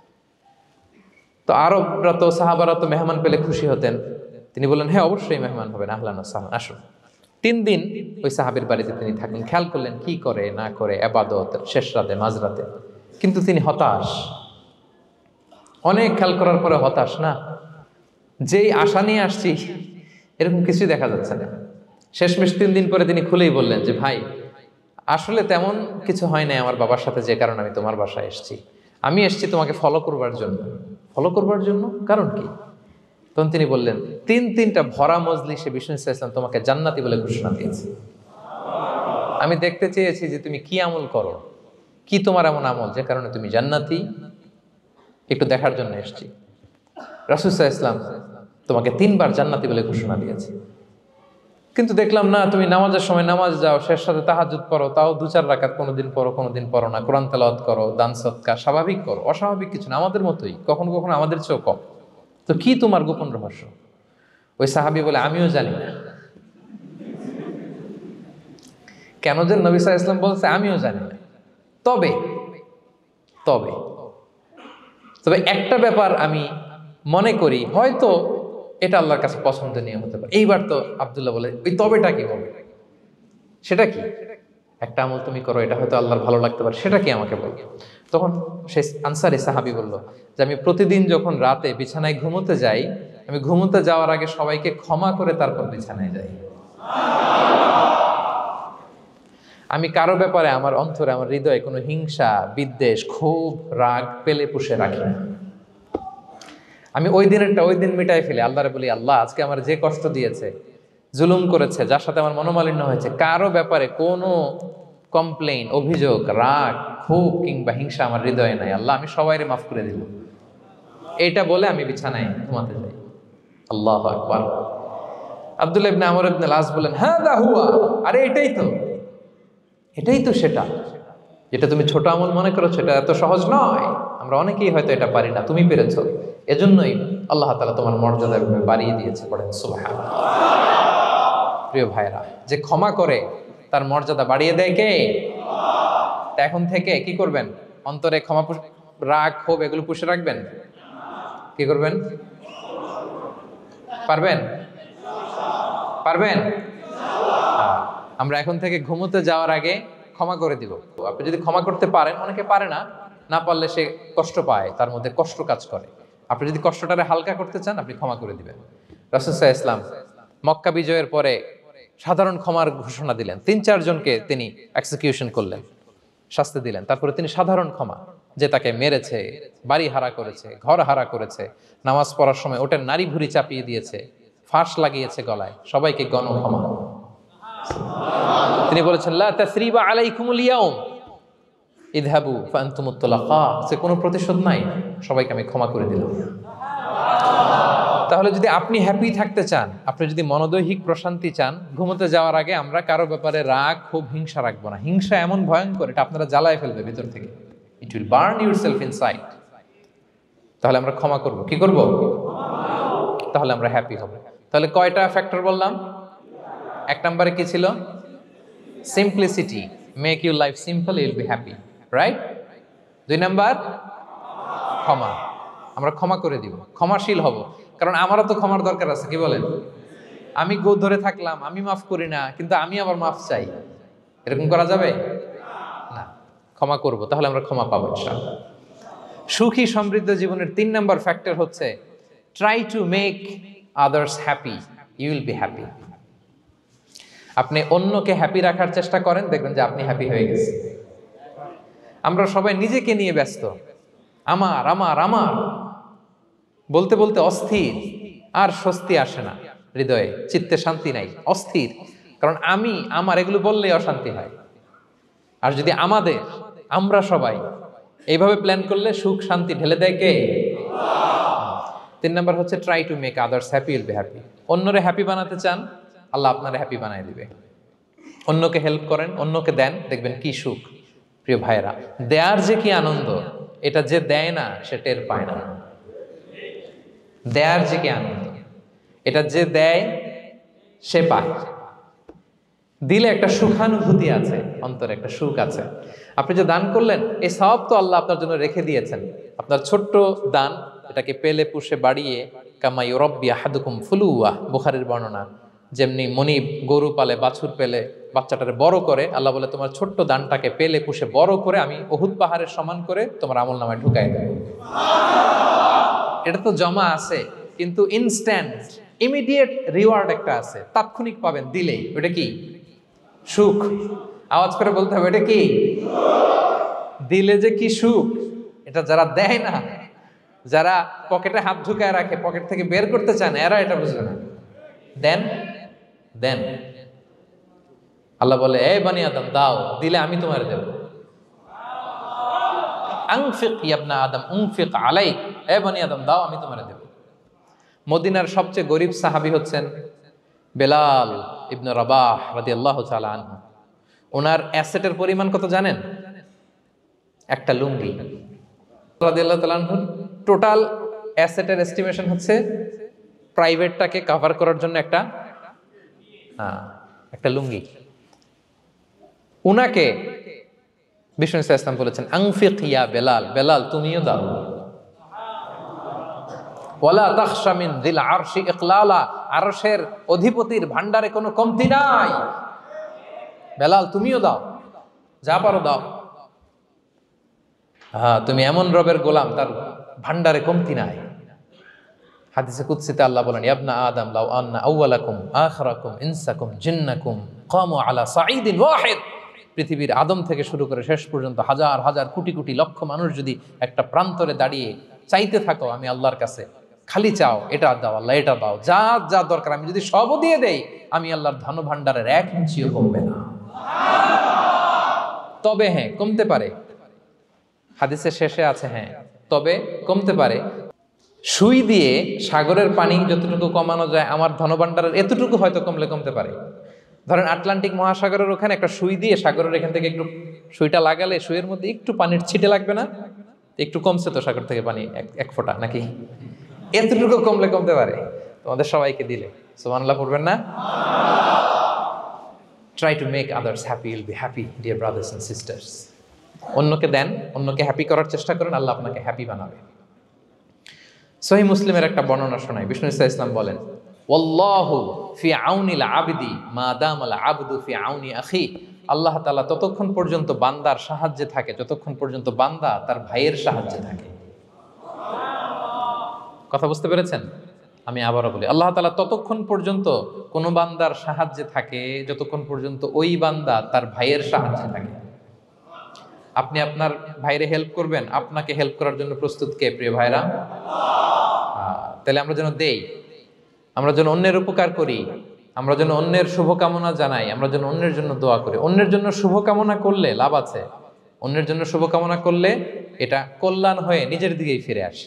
তো আরবরা তো, সাহাবারা তো মেহমান পেলে খুশি হতেন। তিনি বললেন, হ্যাঁ অবশ্যই মেহমান হবেন, আহলান ওয়া সাহলান, আসুন। 3 দিন ওই সাহাবীর বাড়িতে তিনি থাকলেন। খেয়াল করলেন কি করে না করে, ইবাদত, শেষ রাতে, মাঝরাতে। কিন্তু তিনি হতাশ, অনেক খেয়াল করার পরে হতাশ। না, যেই আশা নিয়ে আসছি এরকম কিছুই দেখা যাচ্ছে না। শেষমেশ 3 দিন পরে তিনি খুলেই বললেন যে, ভাই আসলে তেমন কিছু হয় নাই আমার বাবার সাথে, যে কারণে আমি তোমার বাসায় এসেছি। আমি এসেছি তোমাকে ফলো করবার জন্য। ফলো করবার জন্য? কারণ কি? তখন তিনি বললেন, 3টা ভরা মজলিসে বিষ্ণু সাল্লাল্লাহু আলাইহি ওয়াসাল্লাম তোমাকে জান্নাতি বলে ঘোষণা দিয়েছে। আমি দেখতে চেয়েছি যে তুমি কি আমল করো, কি তোমার এমন আমল যে কারণে তুমি জান্নাতি, একটু দেখার জন্য এসেছি। রাসূল সাল্লাল্লাহু আলাইহি ওয়াসাল্লাম তোমাকে 3 বার জান্নাতি বলে ঘোষণা দিয়েছে, কিন্তু দেখলাম না তুমি নামাজের সময় নামাজ যাও, শেষ সাথে তাহাজ্জুদ পড়ো, তাও 2-4 রাকাত, কোনোদিন পড়ো কোনোদিন পড়ো না, কোরআন তেলাওয়াত করো, দান সদকা, স্বাভাবিক করো, অস্বাভাবিক কিছু না, আমাদের মতোই, কখনো কখনো আমাদের চেয়েও কম। তো কি তোমার গোপন রহস্য? ওই সাহাবী বলে, আমিও জানি না। কেন যে নবী সাল্লাল্লাহু আলাইহি ওয়াসাল্লাম বলছে আমিও জানি না। তবে তবে তবে একটা ব্যাপার আমি মনে করি, হয়তো এটা আল্লাহর কাছে পছন্দনীয় হতে পারে। এইবার তো আব্দুল্লাহ বলে, ওই তবেটা কি বলবে? সেটা কি? একটা আমল তুমি করো, এটা হয়তো আল্লাহর ভালো লাগতে পারে, সেটা কি আমাকে বলবে? তখন সে আনসারী সাহাবী বলল যে, আমি প্রতিদিন যখন রাতে বিছানায় ঘুমোতে যাই, আমি ঘুমোতে যাওয়ার আগে সবাইকে ক্ষমা করে তারপর বিছানায় যাই। আমি কারো ব্যাপারে আমার অন্তরে, আমার হৃদয়ে কোনো হিংসা, বিদ্বেষ, ক্ষোভ, রাগ পেলে পুষে রাখি না। আমি ওই দিনেরটা ওই দিন মিটাই ফেলি। আল্লাহরে বলি, আল্লাহ আজকে আমার যে কষ্ট দিয়েছে, জুলুম করেছে, যার সাথে আমার মনোমালিন্য হয়েছে, কারো ব্যাপারে কোনো কমপ্লেইন, অভিযোগ, রাগ, ক্ষোভ কিংবা হিংসা আমার হৃদয়ে নাই। আল্লাহ আমি সবাইরে মাফ করে দিব। এইটা বলে আমি বিছানায় ঘুমাতে যাই। আল্লাহু আকবার। আব্দুল্লাহ ইবনে আমর ইবনে আল-আস বলেন, হাদা হুয়া, আরে এটাই তো সেটা যেটা তুমি ছোট আমল মনে করো, সেটা এত সহজ নয়। আমরা অনেকেই হয়তো এটা পারি না, তুমি পেরেছো। এজন্যই আল্লাহ তাআলা তোমার মর্যাদা বাড়িয়ে দিয়েছে। পড়েন সুবহানাল্লাহ। প্রিয় ভাইরা, যে ক্ষমা করে তার মর্যাদা বাড়িয়ে দেয় কে? তা এখন থেকে কি করবেন? অন্তরে ক্ষমা, রাগ, ক্ষোভ এগুলো পুষে রাখবেন। কি করবেন? পারবেন? আমরা এখন থেকে ঘুমোতে যাওয়ার আগে ক্ষমা করে দিব। আপনি যদি ক্ষমা করতে পারেন, অনেকে পারে না, না পারলে সে কষ্ট পায়, তার মধ্যে কষ্ট কাজ করে। আপনি যদি কষ্টটারে হালকা করতে চান, আপনি ক্ষমা করে দিবেন। রাসূল সাল্লাল্লাহু আলাইহি ওয়াসাল্লাম মক্কা বিজয়ের পরে সাধারণ ক্ষমার ঘোষণা দিলেন। 3-4 জনকে তিনি এক্সিকিউশন করলেন, শাস্তি দিলেন। তারপরে তিনি সাধারণ ক্ষমা, যে তাকে মেরেছে, বাড়ি হারা করেছে, ঘর হারা করেছে, নামাজ পড়ার সময় ওটার নারী ভুঁড়ি চাপিয়ে দিয়েছে, ফাঁস লাগিয়েছে গলায়, সবাইকে গণ ক্ষমা। তিনি বলেছেন লা তাসরিবা আলাইকুমুল ইয়াউম ইযহাবু ফাআনতুমুত তুলাকা, সে কোনো প্রতিশোধ নাই, সবাইকে আমি ক্ষমা করে দিলাম। তাহলে যদি আপনি হ্যাপি থাকতে চান, আপনি যদি মনোদৈহিক প্রশান্তি চান, ঘুমোতে যাওয়ার আগে আমরা কারো ব্যাপারে রাগ, ক্ষোভ, হিংসা রাখবো না। হিংসা এমন ভয়ঙ্কর, এটা আপনারা জ্বালায় ফেলবে ভিতর থেকে। It will burn yourself inside. তাহলে আমরা ক্ষমা করব। কি করব? তাহলে আমরা হ্যাপি হব। তাহলে কয়টা ফ্যাক্টর বললাম? 1 নম্বরে কি ছিল? Simplicity, make your life simple, you will be happy, right? 2 number ক্ষমা, আমরা ক্ষমা করে দিব, ক্ষমাশীল হব। কারণ আমারও তো ক্ষমার দরকার আছে, কি বলেন? আমি গো ধরে থাকলাম, আমি মাফ করি না, কিন্তু আমি আবার মাফ চাই, এরকম করা যাবে না। ক্ষমা করব, তাহলে আমরা ক্ষমা পাবো ইনশাআল্লাহ। সুখী সমৃদ্ধ জীবনের 3 নম্বর ফ্যাক্টর হচ্ছে try to make others happy, you will be happy. আপনি অন্যকে হ্যাপি রাখার চেষ্টা করেন, দেখবেন যে আপনি হ্যাপি হয়ে গেছেন। আমরা সবাই নিজেকে নিয়ে ব্যস্ত, আমার আমার আমার বলতে বলতে অস্থির, আর স্বস্তি আসে না হৃদয়ে, চিত্তে শান্তি নাই, অস্থির। কারণ আমি আমার এগুলো বললেই অশান্তি হয়। আর যদি আমাদের, আমরা সবাই এইভাবে প্ল্যান করলে সুখ শান্তি ঢেলে দেয় কে? 3 নম্বর হচ্ছে try to make others happy, will be happy. অন্যরে হ্যাপি বানাতে চান, আল্লাহ আপনারে হ্যাপি বানায় দিবে। অন্যকে হেল্প করেন, অন্যকে দেন, দেখবেন কি সুখ। প্রিয় ভাইয়েরা, দেয়ার যে কি আনন্দ, এটা যে দেয় না সে টের পায় না। দেয়ার যে কি আনন্দ, এটা যে দেয় সে পায়। দিলে একটা সুখানুভূতি আছে, অন্তরে একটা সুখ আছে। আপনি যে দান করলেন, এই সওয়াব তো আল্লাহ আপনার জন্য রেখে দিয়েছেন। আপনার ছোট্ট দান, এটাকে পেলে পুষে বাড়িয়ে, কামা ইউরাব্বি আহাদুকুম ফুলুয়া, বুখারীর বর্ণনা, যেমনি মনিব গরু পালে, বাছুর পেলে বাচ্চাটারে বড় করে, আল্লাহ বলে তোমার ছোট্ট দানটাকে পেলে পুষে বড় করে আমি উহুদ পাহাড়ের সমান করে তোমার আমলনামায় ঢুকাই দেব। এটা তো জমা আছে, কিন্তু ইনস্ট্যান্ট ইমিডিয়েট রিওয়ার্ড একটা আছে, তাৎক্ষণিক পাবেন দিলেই। ওটা কি? সুখ। আওয়াজ করে বলতে হবে, এটা কি? দিলে যে কি সুখ, এটা যারা দেয় না, যারা পকেটে হাত ঢুকায় রাখে, পকেট থেকে বের করতে চান, এরা এটা বুঝবে না। দেন দেন, আল্লাহ বলে এ বানি আদম দাও, দিলে আমি তোমার দেব। আনফিক ইয়া ইবনা আদম উনফিক আলাইক, এ বানি আদম দাও, আমি তোমার দেব। মদিনার সবচেয়ে গরিব সাহাবী হচ্ছেন বেলাল ইবনে রাবাহ রাদিয়াল্লাহু তাআলা আনহু। ওনার অ্যাসেটের পরিমাণ কত জানেন? একটা লুঙ্গি। রাদিয়াল্লাহু তাআলা আনহুর টোটাল অ্যাসেটের এস্টিমেশন হচ্ছে প্রাইভেটটাকে কভার করার জন্য একটা লুঙ্গি। উনাকে বিষ্ণু ইসলাম বলেছেন আনফিক ইয়া বেলাল, বেলাল তুমিও দাও। ওয়ালা তাখশা মিন যিল আরশি ইকলালা, আরশের অধিপতির ভান্ডারে কোনো কমতি নাই। বেলাল তুমিও দাও, যা পারো দাও। তুমি এমন রবের গোলাম, তার ভান্ডারে কমতি নাই। হাদিসে কুদসিতে আল্লাহ বলেন ইবনা আদম লাউ আন্না আউওয়ালাকুম আখিরাকুম ইনসাকুম জিন্নাকুম কামু আলা সাঈদিন ওয়াহিদ। পৃথিবীর আদম থেকে শুরু করে শেষ পর্যন্ত হাজার হাজার কোটি কোটি লক্ষ মানুষ যদি একটা প্রান্তরে দাঁড়িয়ে চাইতে থাকো আমি আল্লাহর কাছে, খালি চাও এটা দাও আল্লাহ, এটা দাও, যা যা দরকার আমি যদি সবও দিয়ে দেই, আমি আল্লাহর ধন ভান্ডারের 1 ইঞ্চিও কমবে না। তবে হ্যাঁ, কমতে পারে। হাদিসের শেষে আছে হ্যাঁ, তবে কমতে পারে। সুই দিয়ে সাগরের পানি যতটুকু কমানো যায়, আমার ধনভাণ্ডারের এতটুকু হয়তো কমলে কমতে পারে। ধরেন আটলান্টিক মহাসাগরের ওখানে একটা সুই দিয়ে সাগরের এখান থেকে একটু সুইটা লাগালে সুইয়ের মধ্যে একটু পানির ছিটে লাগবে না? একটু কমছে তো সাগর থেকে পানি, 1 ফোঁটা নাকি? এতটুকু কমলে কমতে পারে। তোমাদের সবাইকে দিলে সুবহানাল্লাহ পড়বেন না? Try to make others happy, you'll be happy dear brothers and sisters. অন্যকে দেন, অন্যকে হ্যাপি করার চেষ্টা করেন, আল্লাহ আপনাকে হ্যাপি বানাবে। সহিহ মুসলিমের একটা বর্ণনা শোনাই। বিষ্ণু ইসলাম বলেন ওয়াল্লাহু ফি আউনিল আবদি মা দামাল আবদু ফি আউনি আখি। আল্লাহ তাআলা ততক্ষণ পর্যন্ত বান্দার সাহায্যে থাকে যতক্ষণ পর্যন্ত বান্দা তার ভাইয়ের সাহায্যে থাকে। কথা বুঝতে পেরেছেন? আমি আবারও বলি, আল্লাহ তাআলা ততক্ষণ পর্যন্ত কোনো বান্দার সাহায্যে থাকে যতক্ষণ পর্যন্ত ওই বান্দা তার ভাইয়ের সাহায্যে থাকে। আপনি আপনার ভাইরে হেল্প করবেন, আপনাকে হেল্প করার জন্য প্রস্তুত কে প্রিয় ভাইরা? তাহলে আমরা যেন দেই, আমরা যেন অন্যের উপকার করি, আমরা যেন অন্যের শুভকামনা জানাই, আমরা যেন অন্যের জন্য দোয়া করি। অন্যের জন্য শুভকামনা করলে লাভ আছে, অন্যের জন্য শুভকামনা করলে এটা কল্যাণ হয়ে নিজের দিকেই ফিরে আসে।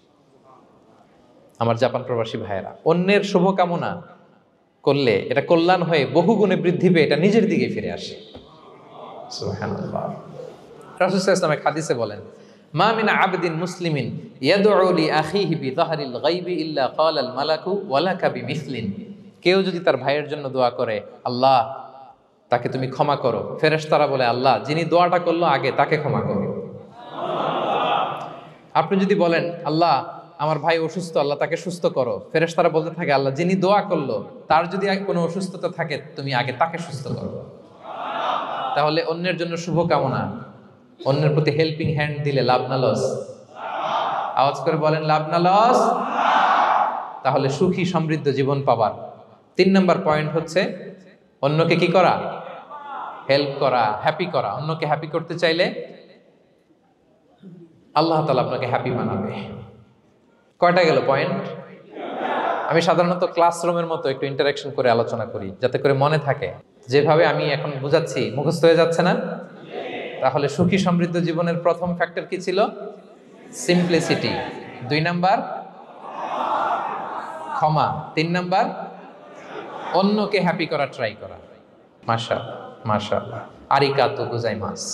আমার জাপান প্রবাসী ভাইয়েরা, অন্যের শুভকামনা করলে এটা কল্যাণ হয়ে বহুগুণে বৃদ্ধি পেয়ে এটা নিজের দিকেই ফিরে আসে। সুবহানাল্লাহ। রাসূল সাল্লাল্লাহু আলাইহি ওয়াসাল্লাম এক হাদিসে বলেন, মা মিন আবদিন মুসলিমিন ইয়াদউ লি আখিহি বিযাহরিল গায়বি ইল্লা ক্বালাল মালাকু ওয়ালাকা বিমিসলিন। কেউ যদি তার ভাইয়ের জন্য দোয়া করে, আল্লাহ তাকে তুমি ক্ষমা করো, ফেরেশতারা বলে, আল্লাহ যিনি দোয়াটা করলো আগে তাকে ক্ষমা করো। আপনি যদি বলেন, আল্লাহ আমার ভাই অসুস্থ, আল্লাহ তাকে সুস্থ করো, ফেরেশতারা বলতে থাকে, আল্লাহ যিনি দোয়া করলো তার যদি কোনো অসুস্থতা থাকে তুমি আগে তাকে সুস্থ করো। তাহলে অন্যের জন্য শুভকামনা, অন্যের প্রতি হেল্পিং হ্যান্ড দিলে লাভ না লস? আওয়াজ করে বলেন, লাভ না লস? তাহলে সুখী সমৃদ্ধ জীবন পাবার 3 নম্বর পয়েন্ট হচ্ছে অন্যকে কি করা? হেল্প করা, হ্যাপি করা। অন্যকে হ্যাপি করতে চাইলে আল্লাহ তাআলা আপনাকে হ্যাপি বানাবে। কয়টা গেল পয়েন্ট? আমি সাধারণত ক্লাসরুমের মতো একটু ইন্টারাকশন করে আলোচনা করি যাতে করে মনে থাকে। যেভাবে আমি এখন বুঝাচ্ছি মুখস্থ হয়ে যাচ্ছে না? তাহলে সুখী সমৃদ্ধ জীবনের প্রথম ফ্যাক্টর কি ছিল? সিম্পলিসিটি। 2 নাম্বার ক্ষমা। 3 নাম্বার অন্যকে হ্যাপি করা ট্রাই করা। মাশাআল্লাহ আরিকাতু গোজাইমাস।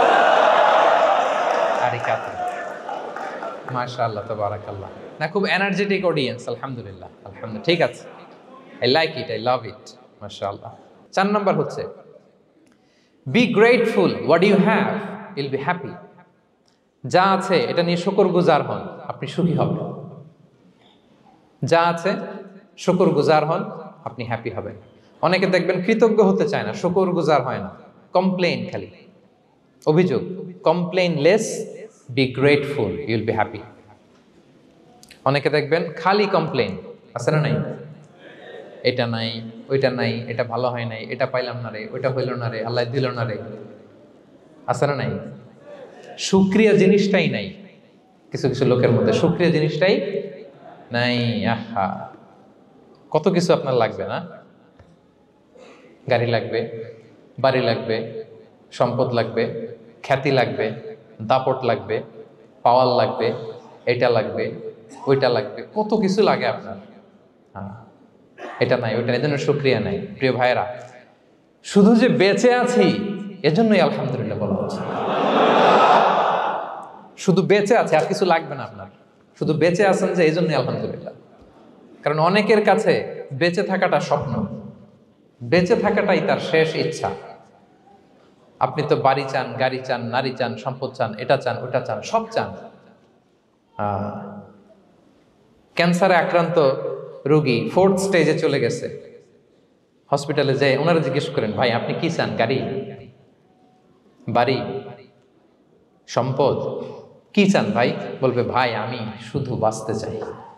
আরিকাতু মাশাআল্লাহ তাবারাকাল্লাহ। না, খুব এনার্জেটিক অডিয়েন্স। আলহামদুলিল্লাহ, আলহামদুলিল্লাহ, ঠিক আছে। I like it, I love it. মাশাআল্লাহ। 4 নাম্বার হচ্ছে be grateful what you have, you'll be happy. যা আছে এটা নিয়ে শুকরগুজার হন, আপনি সুখী হবেন। যা আছে শুকরগুজার হন, আপনি হ্যাপি হবেন। অনেকে দেখবেন কৃতজ্ঞ হতে চায় না, শুকরগুজার হয় না, কমপ্লেইন খালি, অভিযোগ। Complain less, be grateful, you'll be happy. অনেকে দেখবেন খালি কমপ্লেইন, আছে না নাই? এটা নাই, ওইটা নাই, এটা ভালো হয় নাই, এটা পাইলাম না রে, ওইটা হইল না রে, আল্লাহ দিল না রে, আছে না নাই? শুকরিয়া জিনিসটাই নাই কিছু কিছু লোকের মধ্যে, শুকরিয়া জিনিসটাই নাই। আহা, কত কিছু আপনার লাগবে না? গাড়ি লাগবে, বাড়ি লাগবে, সম্পদ লাগবে, খ্যাতি লাগবে, দাপট লাগবে, পাওয়ার লাগবে, এটা লাগবে, ওইটা লাগবে, কত কিছু লাগে আপনার। হ্যাঁ, এটা নাই, ওইটা, এজন্য শুকরিয়া নাই। প্রিয় ভাইয়েরা, শুধু যে বেঁচে আছি এজন্যই আলহামদুলিল্লাহ বলা হচ্ছে। শুধু বেঁচে আছে, আর কিছু লাগবে না আপনার, শুধু বেঁচে আছেন যে এই জন্যই আলহামদুলিল্লাহ। কারণ অনেকের কাছে বেঁচে থাকাটা স্বপ্ন, বেঁচে থাকাটাই তার শেষ ইচ্ছা। আপনি তো বাড়ি চান, গাড়ি চান, নারী চান, সম্পদ চান, এটা চান, ওটা চান, সব চান। ক্যান্সারে আক্রান্ত রোগী 4th স্টেজে চলে গেছে, হসপিটালে যেয়ে ওনারা জিজ্ঞেস করেন, ভাই আপনি কি চান? গাড়ি, বাড়ি, সম্পদ, কি চান ভাই? বলবে, ভাই আমি শুধু বাঁচতে চাই।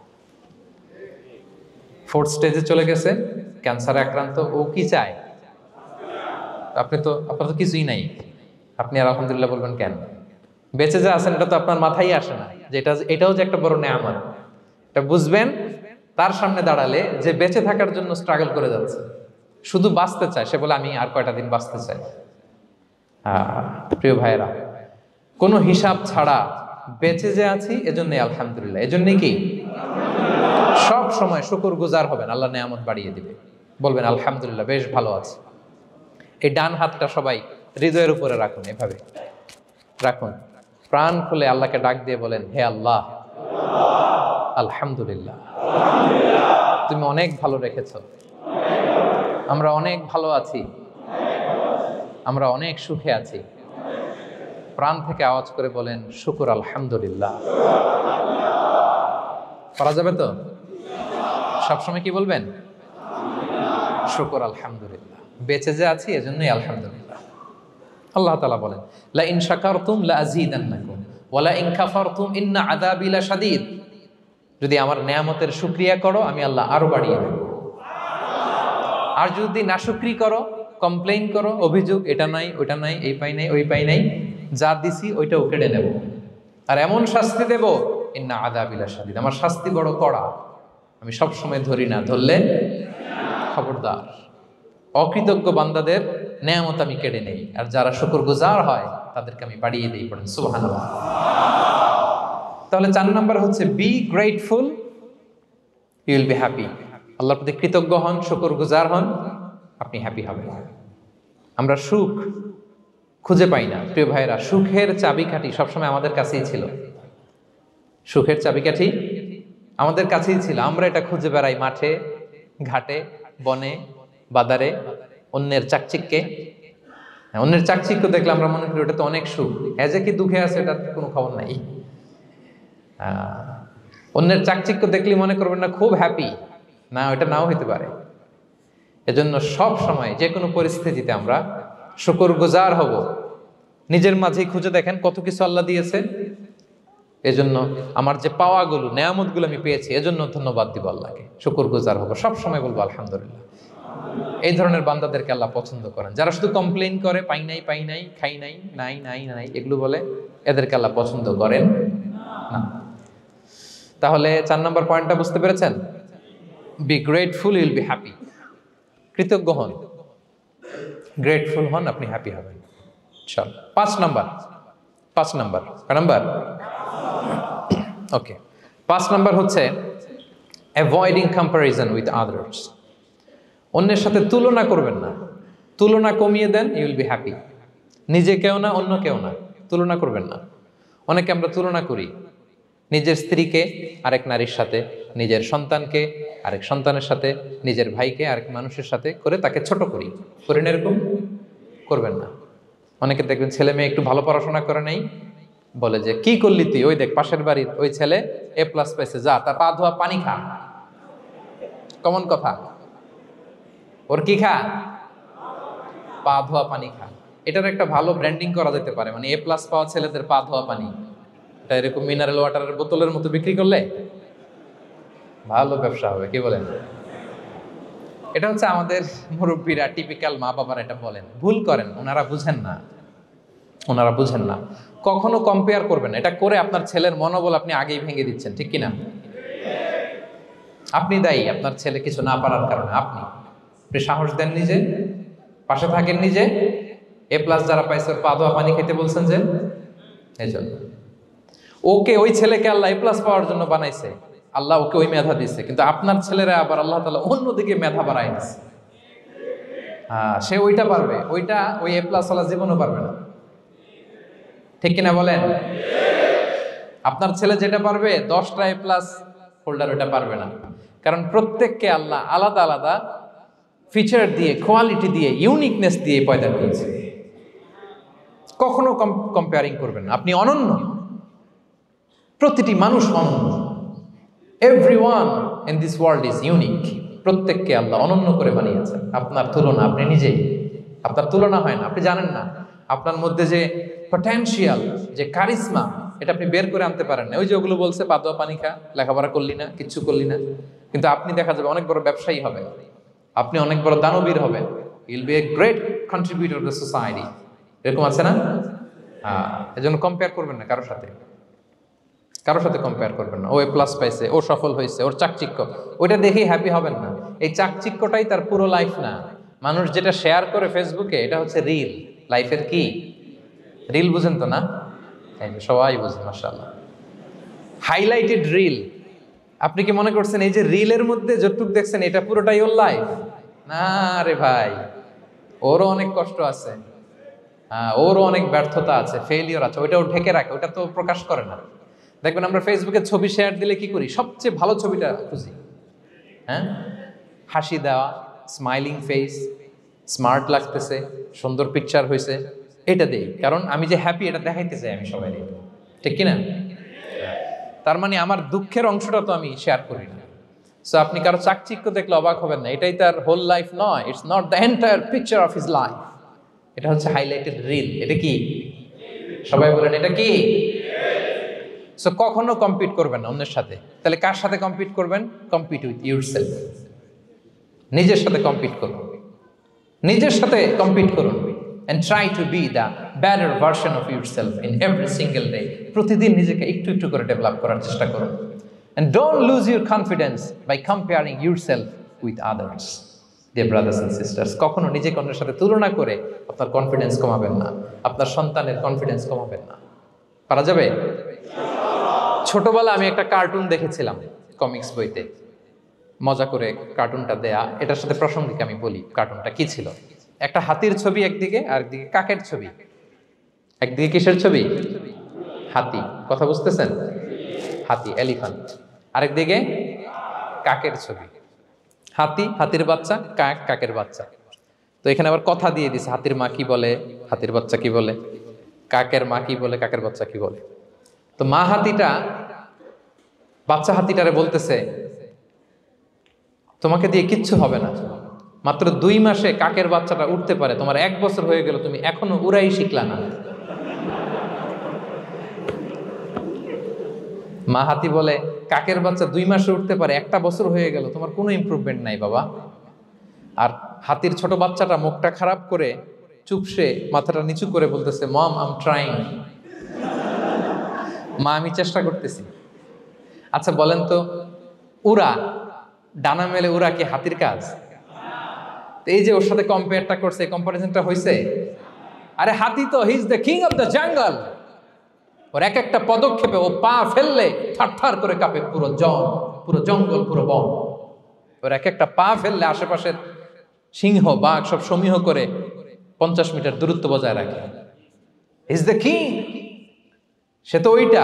4th স্টেজে চলে গেছে, ক্যান্সারে আক্রান্ত, ও কি চায়? আপনার তো কিছুই নাই, আপনি আর আলহামদুলিল্লাহ বলবেন কেন? বেঁচে যে আছেন এটা তো আপনার মাথায় আসে না যে এটাও যে একটা বড় নেয়ামত। এটা বুঝবেন তার সামনে দাঁড়ালে যে বেঁচে থাকার জন্য স্ট্রাগল করে যাচ্ছে, শুধু বাঁচতে চায়, সে বলে আমি আর কয়টা দিন বাঁচতে চাই। প্রিয় ভাইয়েরা, কোনো হিসাব ছাড়া বেঁচে যে আছি এজন্যই আলহামদুলিল্লাহ। এজন্যই কি সব সময় শুকরগুজার হবেন, আল্লাহ নেয়ামত বাড়িয়ে দিবে, বলবেন আলহামদুলিল্লাহ বেশ ভালো আছে। এই ডান হাতটা সবাই হৃদয়ের উপরে রাখুন, এভাবে রাখুন, প্রাণ খুলে আল্লাহকে ডাক দিয়ে বলেন, হে আল্লাহ আলহামদুলিল্লাহ, তুমি অনেক ভালো রেখেছ, আমরা অনেক ভালো আছি, আমরা অনেক সুখে আছি। প্রাণ থেকে আওয়াজ করে বলেন শুকর আলহামদুলিল্লাহ। করা যাবে তো? সবসময় কি বলবেন? শুকর আলহামদুলিল্লাহ। বেঁচে যে আছি এজন্যই আলহামদুলিল্লাহ। আল্লাহ তাআলা বলেন, লা ইন শাকারতুম লা আযীদান্নাকুম ওয়া লা ইন কাফারতুম ইন্না আযাবি লাশাদীদ। যদি আমার নেয়ামতের শুকরিয়া করো আমি আল্লাহ আরো বাড়িয়ে দেব, আর যদি নাশুকরি করো, কমপ্লেইন করো, অভিযোগ এটা নাই ওটা নাই, এই পাই নাই ওই পাই নাই, যা দিছি ওইটাও কেড়ে নেব, আর এমন শাস্তি দেব, ইন্না আযাবি লাশাদীদ, আমার শাস্তি বড় কড়া, আমি সব সময় ধরি না, ধরলে খবরদার। অকৃতজ্ঞ বান্দাদের নেয়ামত আমি কেড়ে নেই, আর যারা শুকরগুজার হয় তাদেরকে আমি বাড়িয়ে দিই। পড়েন সুবহানাল্লাহ। তাহলে 4 নাম্বার হচ্ছে be grateful, you will be happy. আল্লাহর প্রতি কৃতজ্ঞ হন, শুকরগুজার হন, আপনি হ্যাপি হবেন। আমরা সুখ খুঁজে পাই না প্রিয় ভাইরা, সুখের চাবিকাঠি সবসময় আমাদের কাছেই ছিল। সুখের চাবিকাঠি আমাদের কাছেই ছিল, আমরা এটা খুঁজে বেড়াই মাঠে ঘাটে বনে বাজারে, অন্যের চাকচিক্যে। অন্যের চাকচিক্য দেখলে আমরা মনে করি ওটা তো অনেক সুখ, যে কি দুঃখে আছে এটার কোনো খবর নাই। অন্যের চাকচিক্য দেখলে মনে করবেন না খুব হ্যাপি, না ওটা নাও হইতে পারে। এজন্য সব সময় যে কোনো পরিস্থিতিতে আমরা শুকরগুজার হব। নিজের মাঝেই খুঁজে দেখেন কত কিছু আল্লাহ দিয়েছে, এজন্য আমার যে পাওয়াগুলো নেয়ামতগুলো আমি পেয়েছি এজন্য ধন্যবাদ দিব আল্লাহকে, শুকরগুজার হব, সব সময় বলবো আলহামদুলিল্লাহ। এই ধরনের বান্দাদেরকে আল্লাহ পছন্দ করেন। যারা শুধু কমপ্লেইন করে পাই নাই পাই নাই, খাই নাই, নাই নাই নাই এগুলো বলে, এদেরকে আল্লাহ পছন্দ করেন না। তাহলে 4 নম্বর পয়েন্টটা বুঝতে পেরেছেন? Be grateful, you will be happy. কৃতজ্ঞ হন, গ্রেটফুল হন, আপনি হ্যাপি হবেন। চল 5 নাম্বার ওকে, 5 নাম্বার হচ্ছে অ্যাভয়েডিং কম্প্যারিজন উইথ আদার্স। অন্যের সাথে তুলনা করবেন না, তুলনা কমিয়ে দেন, ইউ উইল বি হ্যাপি। নিজে কেউ না, অন্য কেউ না, তুলনা করবেন না। অনেকে আমরা তুলনা করি, নিজের স্ত্রীকে আরেক নারীর সাথে, নিজের সন্তানকে আরেক সন্তানের সাথে, নিজের ভাইকে আরেক মানুষের সাথে করে তাকে ছোট করি না, এরকম করবেন না। অনেকে দেখবেন ছেলে মেয়ে একটু ভালো পড়াশোনা করে নেই, বলে যে কি করলি তুই, ওই দেখ পাশের বাড়ির ওই ছেলে A+ পাইছে, যা তার পা ধোয়া পানি খা। কমন কথা, ওর কি খা, পা ধোয়া পানি খা। এটার একটা ভালো ব্র্যান্ডিং করা যেতে পারে, মানে A+ পাওয়া ছেলেদের পা ধোয়া পানি, এটা এরকম মিনারেল ওয়াটারের বোতলের মতো বিক্রি করলে ভালো ব্যবসা হবে, কি বলেন? এটা হচ্ছে আমাদের মুরব্বীরা, টিপিক্যাল মা বাবারা এটা বলেন, ভুল করেন, ওনারা বুঝেন না। কখনো কম্পেয়ার করবেন, এটা করে আপনার ছেলের মনোবল আপনি আগেই ভেঙে দিচ্ছেন, ঠিক কিনা? আপনি দায়ী আপনার ছেলে কিছু না পারার কারণে। আপনি সাহস দেন নিজে, পাশে থাকেন নিজে। A+ যারা পাইছে ওর পা ধোয়া পানি খেতে বলছেন যে, এই জন্য ওকে, ওই ছেলেকে আল্লাহ A+ পাওয়ার জন্য বানাইছে, আল্লাহ ওকে ওই মেধা দিচ্ছে, কিন্তু আপনার ছেলেরা আবার আল্লাহ তাআলা অন্যদিকে মেধা বাড়াই দিচ্ছে। সে ওইটা পারবে, ওইটা ওই A+ ওয়ালা জীবনও পারবে না, ঠিক কিনা বলেন? আপনার ছেলে যেটা পারবে 10টা A+ হোল্ডার ওটা পারবে না, কারণ প্রত্যেককে আল্লাহ আলাদা আলাদা ফিচার দিয়ে, কোয়ালিটি দিয়ে, ইউনিকনেস দিয়ে পয়দা করেছে। কখনো কম্পেয়ারিং করবেন না, আপনি অনন্য, প্রতিটি মানুষ অনন্য। Everyone in this world is unique. প্রত্যেককে আল্লাহ অনন্য করে বানিয়েছেন। আপনার তুলনা আপনি নিজেই, আপনার তুলনা হয় না, আপনি জানেন না আপনার মধ্যে যে পটেনশিয়াল, যে কারিশমা, এটা আপনি বের করে আনতে পারেন না। ওই যে ওগুলো বলছে পা ধোয়া পানি খা, লেখাপড়া করলি না, কিচ্ছু করলি না, কিন্তু আপনি দেখা যাবে অনেক বড় ব্যবসায়ী হবে, আপনি অনেক বড় দানবীর হবেন, you'll be a great contributor to society. এরকম আছে না? এজন্য কম্পেয়ার করবেন না কারোর সাথে কম্পেয়ার করবেন না। ও A+ পাইছে, ও সফল হয়েছে, ওর চাকচিক্য, ওইটা দেখেই হ্যাপি হবেন না। এই চাকচিক্যটাই তার পুরো লাইফ না। মানুষ যেটা শেয়ার করে ফেসবুকে, এটা হচ্ছে রিল। লাইফের কি রিল, বুঝেন তো না? সবাই বুঝেন, মাশাআল্লাহ। Highlighted reel. আপনি কি মনে করছেন এই যে রিলের মধ্যে যতটুকু দেখছেন এটা পুরোটাই ওর লাইফ? না রে ভাই, ওরও অনেক কষ্ট আছে, ওরও অনেক ব্যর্থতা আছে, ফেইলিওর আছে, ওইটাও ঢেকে রাখে, ওটা তো প্রকাশ করে না। দেখবেন আমরা ফেসবুকে ছবি শেয়ার দিলে কি করি, সবচেয়ে ভালো ছবিটা খুঁজি, হাসি দেওয়া, স্মাইলিং ফেস, স্মার্ট লাগতেছে, সুন্দর পিকচার হয়েছে, এটা দেই, কারণ আমি যে হ্যাপি এটা দেখাইতে চাই আমি সবাই, ঠিক কিনা? তার মানে আমার দুঃখের অংশটা তো আমি শেয়ার করি না। সো আপনি কারো চাকচিক্য দেখলে অবাক হবেন না, এটাই তার হোল লাইফ নয়, it's not the entire picture of his life. এটা হচ্ছে হাইলাইটেড রিল। এটা কি? সবাই বলেন এটা কি? সো কখনো কম্পিট করবেন না অন্যের সাথে। তাহলে কার সাথে কম্পিট করবেন? Compete with yourself. নিজের সাথে কম্পিট করুন, নিজের সাথে কম্পিট করুন। and try to be the better version of yourself in every single day. প্রতিদিন নিজেকে একটু একটু করে ডেভেলপ করার চেষ্টা করুন। and don't lose your confidence by comparing yourself with others. Dear brothers and sisters, কখনো নিজেকে অন্যের সাথে তুলনা করে আপনার কনফিডেন্স কমাবেন না, আপনার সন্তানের কনফিডেন্স কমাবেন না। পারা যাবে? ছোটবেলা আমি একটা কার্টুন দেখেছিলাম কমিক্স বইতে, মজা করে কার্টুনটা দেয়া। এটার সাথে প্রাসঙ্গিক আমি বলি কার্টুনটা কি ছিল। একটা হাতির ছবি একদিকে, আর একদিকে কাকের ছবি। একদিকে কিসের ছবি? হাতি। কথা বুঝতেছেন? হাতি, এলিফ্যান্ট। আরেকদিকে কাকের ছবি। হাতি, হাতির বাচ্চা, কাক, কাকের বাচ্চা। তো এখানে আবার কথা দিয়ে দিছে, হাতির মা কি বলে, হাতির বাচ্চা কি বলে, কাকের মা কি বলে, কাকের বাচ্চা কি বলে। তো মা হাতিটা বাচ্চা হাতিটারে বলতেছে, তোমাকে দিয়ে কিচ্ছু হবে না, মাত্র 2 মাসে কাকের বাচ্চাটা উঠতে পারে, তোমার 1 বছর হয়ে গেল, তুমি এখনো উড়াই শিখলা না। মা হাতি বলে, কাকের বাচ্চা 2 মাসে উঠতে পারে, 1টা বছর হয়ে গেল, তোমার কোনো ইমপ্রুভমেন্ট নাই বাবা। আর হাতির ছোট বাচ্চাটা মুখটা খারাপ করে চুপসে মাথাটা নিচু করে বলতেছে, মম আই এম ট্রাইং। মা আমি চেষ্টা করতেছি। আচ্ছা বলেন তো, উড়া, ডানা মেলে উড়া কি হাতির কাজ? এই যে ওর সাথে কম্পেয়ারটা করছে, কম্পারিজনটা হয়েছে। আরে হাতি তো he is the king of the jungle. ওর এক একটা পদক্ষেপে ও পা ফেললে থারথার করে কাঁপে পুরো জঙ্গল, পুরো বন। ওর এক একটা পা ফেললে আশেপাশের সিংহ বাঘ সব সমীহ করে 50 মিটার দূরত্ব বজায় রাখে। Is the king. সে তো ওইটা।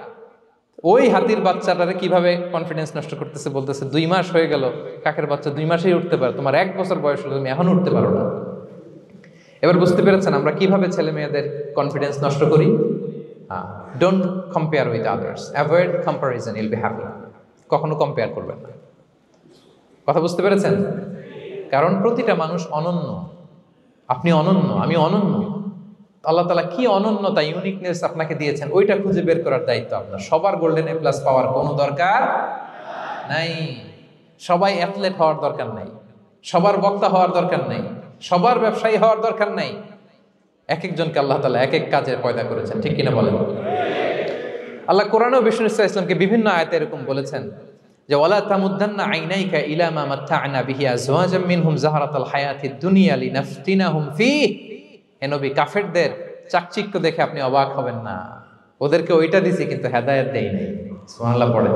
ওই হাতির বাচ্চাটারে কিভাবে কনফিডেন্স নষ্ট করতেছে, বলতেছে 2 মাস হয়ে গেল, কাকের বাচ্চা 2 মাসেই উঠতে পারে, তোমার 1 বছর বয়স হলো, তুমি এখন উঠতে পারো না। এবার বুঝতে পেরেছেন আমরা কিভাবে ছেলে মেয়েদের কনফিডেন্স নষ্ট করি? Don't compare with others, avoid comparison, you'll be happy. কখনো কম্পেয়ার করবেন না। কথা বুঝতে পেরেছেন? কারণ প্রতিটা মানুষ অনন্য। আপনি অনন্য, আমি অনন্য। আল্লাহ তাআলা কি অনন্যতা, ইউনিকনেস আপনাকে দিয়েছেন, ওইটা খুঁজে বের করার দায়িত্ব আপনার। সবার গোল্ডেন এ প্লাস পাওয়ার কোনো দরকার নাই। সবাই অ্যাথলেট হওয়ার দরকার নাই, সবার বক্তা হওয়ার দরকার নাই, সবার ব্যবসায়ী হওয়ার দরকার নাই। এক একজনকে আল্লাহ তাআলা এক এক কাজে পয়দা করেছেন, ঠিক কিনা বলেন? আল্লাহ কোরআনে বিষ্ণু ইসলামকে বিভিন্ন আয়াতে এরকম বলেছেন যে ওয়ালা তামুদ্দান্না আইনাইকা ইলা মা মাত্তা'না বিহি আজওয়াজাম মিনহুম যাহরাতাল হায়াতিদ দুনিয়া লিনাফতিনাহুম ফীহ। হে নবী, কাফেরদের চাকচিক্য দেখে আপনি অবাক হবেন না, ওদেরকে ওইটা দিছি কিন্তু হেদায়েত দেই নাই। সুবহানাল্লাহ পড়েন।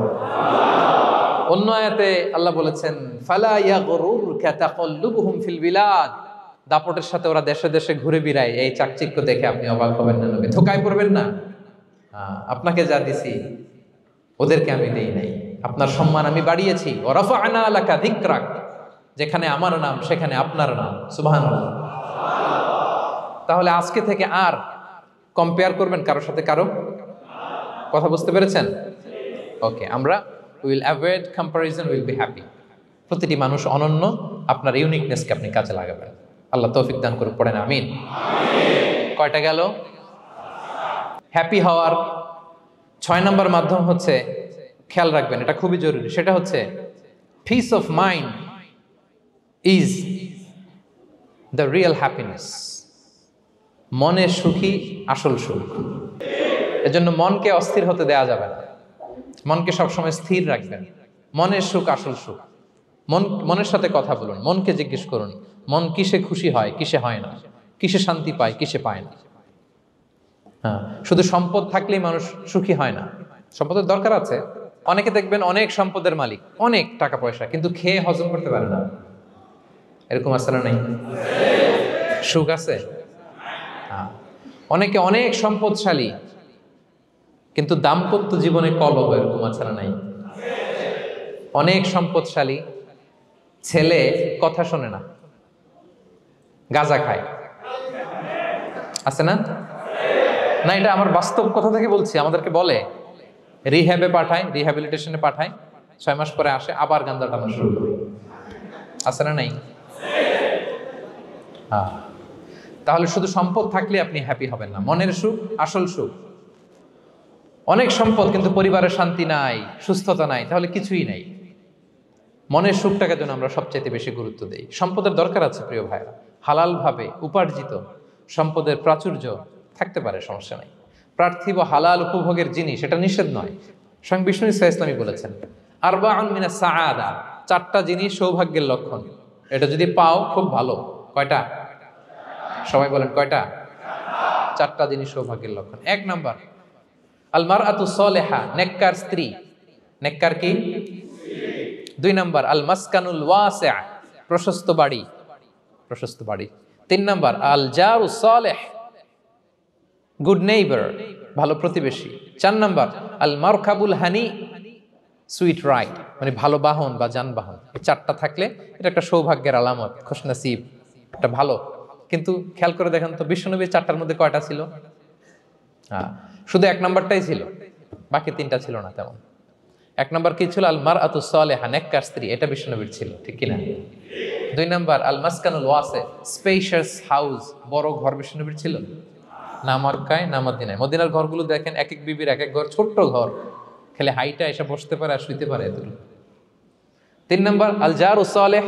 অন্য আয়াতে আল্লাহ বলেছেন ফালা ইয়াগরুরকা তাকাল্লুবুহুম ফিল বিলাদ। দাপটের সাথে ওরা দেশে দেশে ঘুরে বেড়ায়, এই চাকচিক্য দেখে আপনি অবাক হবেন না নবী, ধোঁকায় পড়বেন না। আপনাকে যা দিছি ওদেরকে আমি দেই নাই। আপনার সম্মান আমি বাড়িয়েছি। ওয়া রাফা'না লাকা যিকরাক, যেখানে আমার নাম সেখানে আপনার নাম। সুবহানাল্লাহ। তাহলে আজকে থেকে আর কম্পেয়ার করবেন কারোর সাথে কারো? কথা বুঝতে পেরেছেন? ওকে, আমরা will avoid comparison, will be happy. প্রতিটি মানুষ অনন্য, আপনার ইউনিকনেসকে আপনি কাজে লাগাবেন। আল্লাহ তৌফিক দান করুক, পড়েন আমিন। কয়টা গেল? হ্যাপি হওয়ার 6 নম্বর মাধ্যম হচ্ছে, খেয়াল রাখবেন এটা খুবই জরুরি, সেটা হচ্ছে peace of mind is the real happiness. মনের সুখী আসল সুখ। এজন্য মনকে অস্থির হতে দেয়া যাবে না, মনকে সবসময় স্থির রাখবেন। মনের সুখ আসল সুখ। মনের সাথে কথা বলুন, মনকে জিজ্ঞেস করুন মন কিসে খুশি হয়, কিসে হয় না, কিসে শান্তি পায়, কিসে পায় না। শুধু সম্পদ থাকলেই মানুষ সুখী হয় না, সম্পদের দরকার আছে। অনেকে দেখবেন অনেক সম্পদের মালিক, অনেক টাকা পয়সা, কিন্তু খেয়ে হজম করতে পারে না। এরকম আছে না নাই? সুখ আছে? অনেকে অনেক সম্পদশালী কিন্তু দাম্পত্য জীবনে কলহ, এরকম আছে না নাই? অনেক সম্পদশালী ছেলে কথা শোনে না, গাঁজা খায়, আছে না? না, এটা আমার বাস্তব কথা থেকে বলছি। আমাদেরকে বলে রিহ্যাবে পাঠায়, রিহ্যাবিলিটেশনে পাঠায়, 6 মাস পরে আসে আবার গাঁজা টানা শুরু করে। আছে না নাই? তাহলে শুধু সম্পদ থাকলে আপনি হ্যাপি হবেন না। মনের সুখ আসল সুখ। অনেক সম্পদ কিন্তু পরিবারের শান্তি নাই, সুস্থতা নাই, তাহলে কিছুই নাই। মনের সুখটাকে যেন আমরা সবচেয়ে বেশি গুরুত্ব দেই। সম্পদের দরকার আছে প্রিয় ভাইরা, হালালভাবে উপার্জিত সম্পদের প্রাচুর্য থাকতে পারে, সমস্যা নাই। পার্থিব হালাল উপভোগের জিনিস, এটা নিষেধ নয়। স্বয়ং বিষ্ণু ইসলামী বলেছেন আরবাউন মিনাস সাআদা, 4টা জিনিস সৌভাগ্যের লক্ষণ। এটা যদি পাও খুব ভালো। কয়টা? সবাই বলেন কয়টা? 4টা জিনিস সৌভাগ্যের লক্ষণ। 1 নাম্বার আল মারআতু সালেহা, নেককার স্ত্রী। নেককার কি? 2 নাম্বার আল মাসকানুল ওয়াসি', প্রশস্ত বাড়ি, প্রশস্ত বাড়ি। 3 নাম্বার আল জারু সালেহ, গুড নেইবার, ভালো প্রতিবেশী। 4 নাম্বার আল মারকাবুল হানি, সুইট রাইড, মানে ভালো বাহন বা যানবাহন। এই 4টা থাকলে এটা একটা সৌভাগ্যের আলামত, খুশনসিব, এটা ভালো। কিন্তু খেয়াল করে দেখেন তো বিশ্বনবীর 4টার মধ্যে কয়টা ছিল? শুধু 1 নাম্বারটাই ছিল, বাকি 3টা ছিল না তেমন। 1 নাম্বার কি ছিল? আল মারআতু সালেহা, নেককার স্ত্রী, এটা বিশ্বনবীর ছিল, ঠিক কিনা? 2 নাম্বার আল মাসকানুল ওয়াসি', স্পেশিয়াস হাউস, বড় ঘর বিশ্বনবীর ছিল না মক্কায় না মদিনায়। মদিনার ঘরগুলো দেখেন এক এক বিবির এক এক ঘর, ছোট্ট ঘর, খেলে হাইটা এসে বসতে পারে আর শুইতে পারে এতটুকু। 3 নাম্বার আল জারু সালেহ,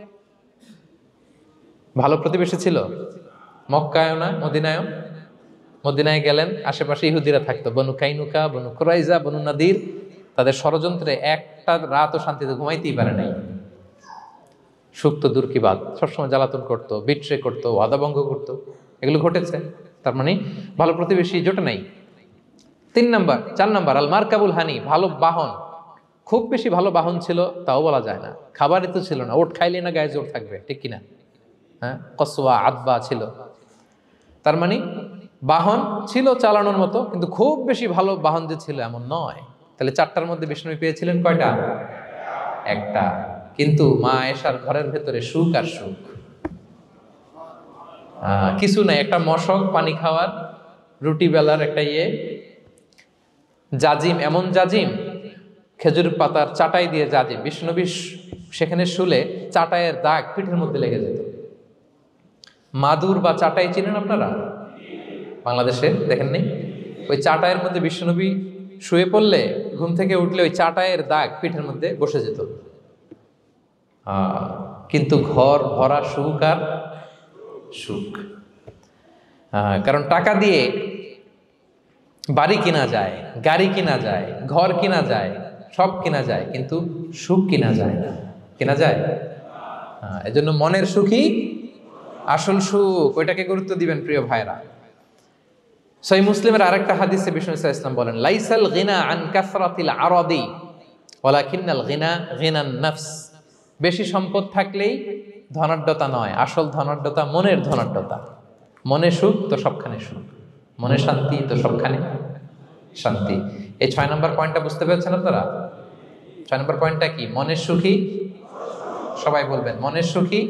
ভালো প্রতিবেশী ছিল। মক্কায়ও না মদিনায়ও। মদিনায় গেলেন, আশেপাশে ইহুদিরা থাকতো, বনু কাইনুকা, বনু কুরাইজা, বনু নাদির। তাদের ষড়যন্ত্রে একটা রাতও শান্তিতে ঘুমাইতেই পারে নাই। সুখ তো দূর কি বাদ, সবসময় জ্বালাতন করতো, বিট্রে করতো, ওয়াদাভঙ্গ করতো, এগুলো ঘটেছে। তার মানে ভালো প্রতিবেশী জোটে নাই। 4 নাম্বার আল মারকাবুল হানি, ভালো বাহন। খুব বেশি ভালো বাহন ছিল তাও বলা যায় না, খাবারই তো ছিল না, ওট খাইলে না গায়ে জোর থাকবে, ঠিক কিনা? হ্যাঁ, কসওয়া আদবা ছিল। তার মানে বাহন ছিল চালানোর মতো, কিন্তু খুব বেশি ভালো বাহন যে ছিল এমন নয়। তাহলে 4টার মধ্যে বিষ্ণু পেয়েছিলেন কয়টা? 1টা। কিন্তু মা আয়েশার ঘরের ভেতরে সুখ আর সুখ, কিছু নাই। একটা মশক পানি খাওয়ার, রুটি বেলার একটা জাজিম, এমন জাজিম, খেজুর পাতার চাটাই দিয়ে জাজিম। বিষ্ণুনবী সেখানে শুলে চাটাইয়ের দাগ পিঠের মধ্যে লেগে যেত। মাদুর বা চাটাই চিনেন আপনারা? বাংলাদেশে দেখেননি? ওই চাটাইয়ের মধ্যে বিষ্ণুনবী শুয়ে পড়লে, ঘুম থেকে উঠলে ওই চাটাইয়ের দাগ পিঠের মধ্যে বসে যেত। কিন্তু ঘর ভরা সুখ আর সুখ। কারণ টাকা দিয়ে বাড়ি কিনা যায়, গাড়ি কিনা যায়, ঘর কিনা যায়, সব কিনা যায়, কিন্তু সুখ কিনা যায় না। কিনা যায়? এজন্য মনের সুখই আসল সুখ, ওইটাকে গুরুত্ব দিবেন প্রিয় ভাইরা। সহিহ মুসলিমের আরেকটা হাদিসে বিষ্ণু ইসলাম বলেন লাইসাল গিনা আন কাসরাতিল আরাদি ওয়ালাকিন্নাল গিনা গিনান নফস। বেশি সম্পদ থাকলেই ধনাঢ্যতা নয়, আসল ধনাঢ্যতা মনের ধনাঢ্যতা। মনে সুখ তো সবখানে সুখ, মনে শান্তি তো সবখানে শান্তি। এই 6 নম্বর পয়েন্টটা বুঝতে পেরেছেন আপনারা? 6 নম্বর পয়েন্টটা কি? মনের সুখী, সবাই বলবেন মনের সুখী।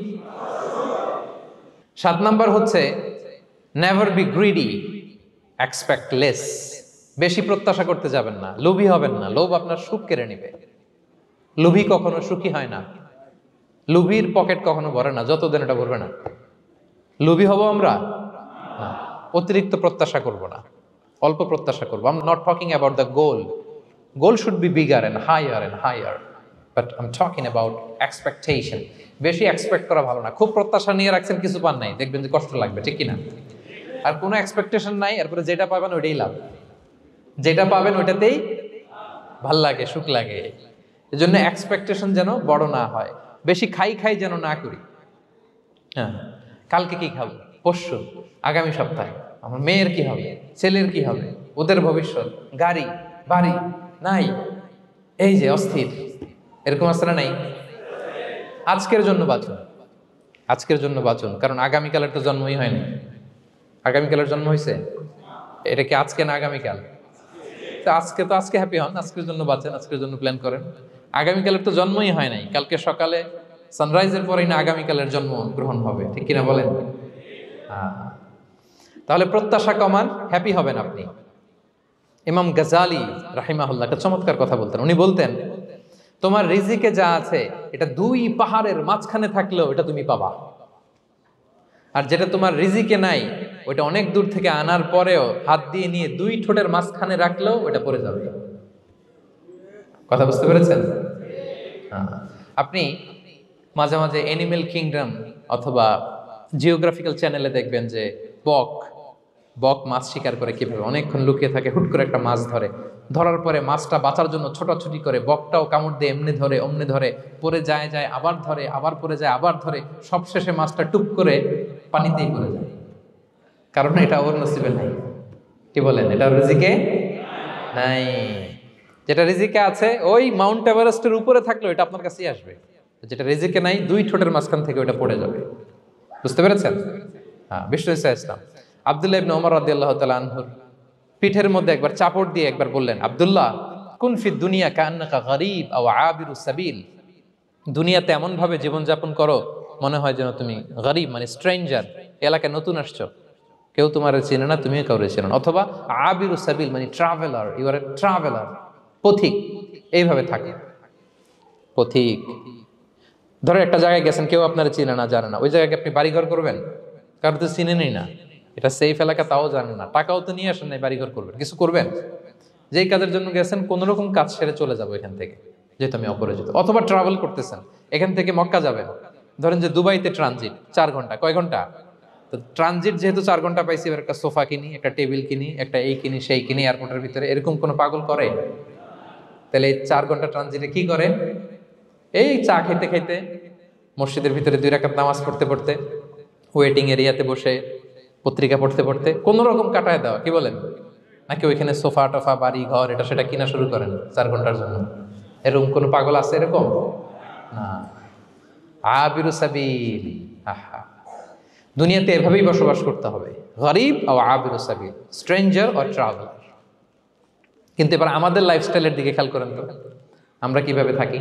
7 নম্বর হচ্ছে never be greedy, expect less. বেশি প্রত্যাশা করতে যাবেন না, লোভী হবেন না। লোভ আপনার সুখ কেড়ে নেবে। লোভী কখনো সুখী হয় না। লোভীর পকেট কখনো ভরে না, যত দেন এটা ভরবে না। লোভী হব আমরা না, অতিরিক্ত প্রত্যাশা করব না, অল্প প্রত্যাশা করবো। I am not talking about the goal. Goal should be bigger and higher, but I am talking about expectation. বেশি এক্সপেক্ট করা ভালো না। খুব প্রত্যাশা নিয়ে রাখছেন, কিছু পান নাই, দেখবেন যে কষ্ট লাগবে, ঠিক কিনা? আর কোনো এক্সপেকটেশন নাই, এরপরে যেটা পাবেন ওইটাই লাভ। যেটা পাবেন ওইটাতেই ভাল লাগে, সুখ লাগে। এই জন্য এক্সপেকটেশন যেন বড় না হয়। বেশি খাই যেন না করি। হ্যাঁ, কালকে কি খাবো, পরশু, আগামী সপ্তাহে আমার মেয়ের কি হবে, ছেলের কি হবে, ওদের ভবিষ্যৎ, গাড়ি বাড়ি নাই, এই যে অস্থির, এরকম আসলে নাই। আজকের জন্য বাঁচুন, আজকের জন্য বাঁচুন, কারণ আগামীকালের তো জন্মই হয়নি। আগামীকালের জন্ম হয়েছে, এটা কি আজকে না আগামীকাল? তো আজকে হ্যাপি হন, আজকের জন্য বাঁচেন, আজকের জন্য প্ল্যান করেন। আগামীকালের তো জন্মই হয় নাই। কালকে সকালে সানরাইজের পরেই না আগামীকালের জন্ম গ্রহণ হবে, ঠিক কিনা বলেন? তাহলে প্রত্যাশা কমান, হ্যাপি হবেন আপনি। ইমাম গাজালি রাহিমাহুল্লাহ একটা চমৎকার কথা বলতেন। উনি বলতেন, তোমার রিজিকে যা আছে এটা 2 পাহাড়ের মাঝখানে থাকলেও এটা তুমি পাবা। আর যেটা তোমার রিজিকে নাই ওইটা অনেক দূর থেকে আনার পরেও হাত দিয়ে নিয়ে দুই ঠোঁটের মাঝখানে রাখলেও ওটা পড়ে যাবে। কথা বুঝতে পেরেছেন? আপনি মাঝে মাঝে অ্যানিমেল কিংডম অথবা জিওগ্রাফিক্যাল চ্যানেলে দেখবেন যে বক মাছ শিকার করে কিভাবে অনেকক্ষণ লুকিয়ে থাকে, হুট করে একটা মাছ ধরে, ধরার পরে মাছটা বাঁচার জন্য ছোটাছুটি করে, বকটাও কামড় দিয়ে এমনি ধরে অমনি ধরে, পরে যায় আবার ধরে, আবার পরে যায় আবার ধরে, সবশেষে মাছটা টুপ করে পানিতেই পড়ে যায়, কারণ এটা ওর নসিবে নাই। কি বলেন? এটা রিজিকে নাই। যেটা রিজিকে আছে ওই মাউন্ট এভারেস্টের উপরে থাকলে এটা আপনার কাছেই আসবে, যেটা রিজিকে নাই দুই ঠোঁটের মাঝখান থেকে ওটা পড়ে যাবে। বুঝতে পেরেছেন? হ্যাঁ, বিষ্ণু ইসলাম আব্দুল্লাহ ইবনে ওমর রাদিয়াল্লাহু তাআলা আনহুর পিঠের মধ্যে একবার চাপড় দিয়ে একবার বললেন, আব্দুল্লাহ কুন ফি দুনিয়া কান্নাকা গরীব আও আবিরু সাবিল, দুনিয়াতে এমন ভাবে জীবনযাপন করো মনে হয় যেন তুমি গরীব মানে স্ট্রেঞ্জার, এলাকায় নতুন আসছো, কেউ তোমার চেনে না, তুমিও কাউরে চেনো না, অথবা আবিরু সাবিল মানে traveller, you are a traveller, পথিক, এইভাবে থাকে। পথিক ধরো একটা জায়গায় গেছেন, কেউ আপনার চিনে না জানে না, ওই জায়গায় আপনি বাড়িঘর করবেন? কারো তো চিনেনই না, এটা সেফ এলাকা তাও জানেন না, টাকাও তো নিয়ে আসেন নাই বাড়িঘর করবেন, কিছু করবেন? যেই কাজের জন্য গেছেন কোনো রকম কাজ সেরে চলে যাবো এখান থেকে, যেহেতু আমি অপরিচিত। অথবা ট্রাভেল করতেছেন, এখান থেকে মক্কা যাবেন, ধরেন যে দুবাইতে ট্রানজিট 4 ঘন্টা, কয় ঘন্টা? তো ট্রানজিট যেহেতু 4 ঘন্টা পাইছি, এবার একটা সোফা কিনি, একটা টেবিল কিনি, একটা এই কিনি সেই কিনি এয়ারপোর্টের ভিতরে, এরকম কোনো পাগল করে? তাহলে এই 4 ঘন্টা ট্রানজিটে কি করে? এই চা খেতে খেতে, মসজিদের ভিতরে 2 রাকাত নামাজ পড়তে পড়তে, ওয়েটিং এরিয়াতে বসে পত্রিকা পড়তে পড়তে কোন রকম কাটায় দেওয়া। কি বলেন? নাকি ওইখানে সোফা টোফা বাড়ি ঘর এটা সেটা কিনা শুরু করেন 4 ঘন্টার জন্য? এরকম কোন পাগল আছে এরকম? না। আবিরু সাবিল, আহা, দুনিয়াতে এভাবেই বসবাস করতে হবে, গরিব ও আবিরু সাবিল, স্ট্রেঞ্জার অর ট্রাভেলার। কিন্তু এবার আমাদের লাইফস্টাইলের দিকে খেয়াল করেন তো, আমরা কিভাবে থাকি?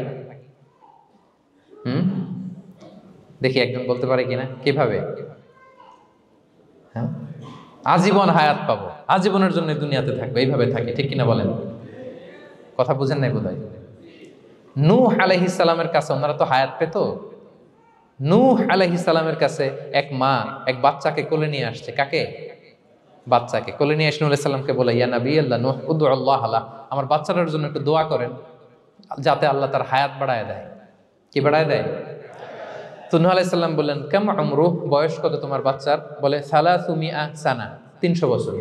দেখি একজন বলতে পারে কিনা কিভাবে? হ্যাঁ, আজীবন হায়াত পাবো, আজীবনের জন্য দুনিয়াতে থাকবে, এইভাবে থাকি, ঠিক কিনা বলেন? কথা বুঝেন নাই বোধহয়। নূহ আলাইহিস সালামের কাছে ওনারা তো হায়াত পেত। নূহ আলাইহিস সালামের কাছে এক মা এক বাচ্চাকে কোলে নিয়ে আসছে। কাকে? বাচ্চাকে কোলে নিয়ে এসে নূহ আলাইহিস সালামকে বলে, ইয়া নবী আল্লাহ নূহ উদউ আল্লাহ আলা, আমার বাচ্চাটার জন্য একটু দোয়া করেন যাতে আল্লাহ তার হায়াত বাড়ায় দেয়। কি বাড়ায় দেয়? তো নূহ আলাইহিস সালাম বললেন, কাম আমরুহ, বয়স কত তোমার বাচ্চার? বলে 300 সানা, 300 বছর।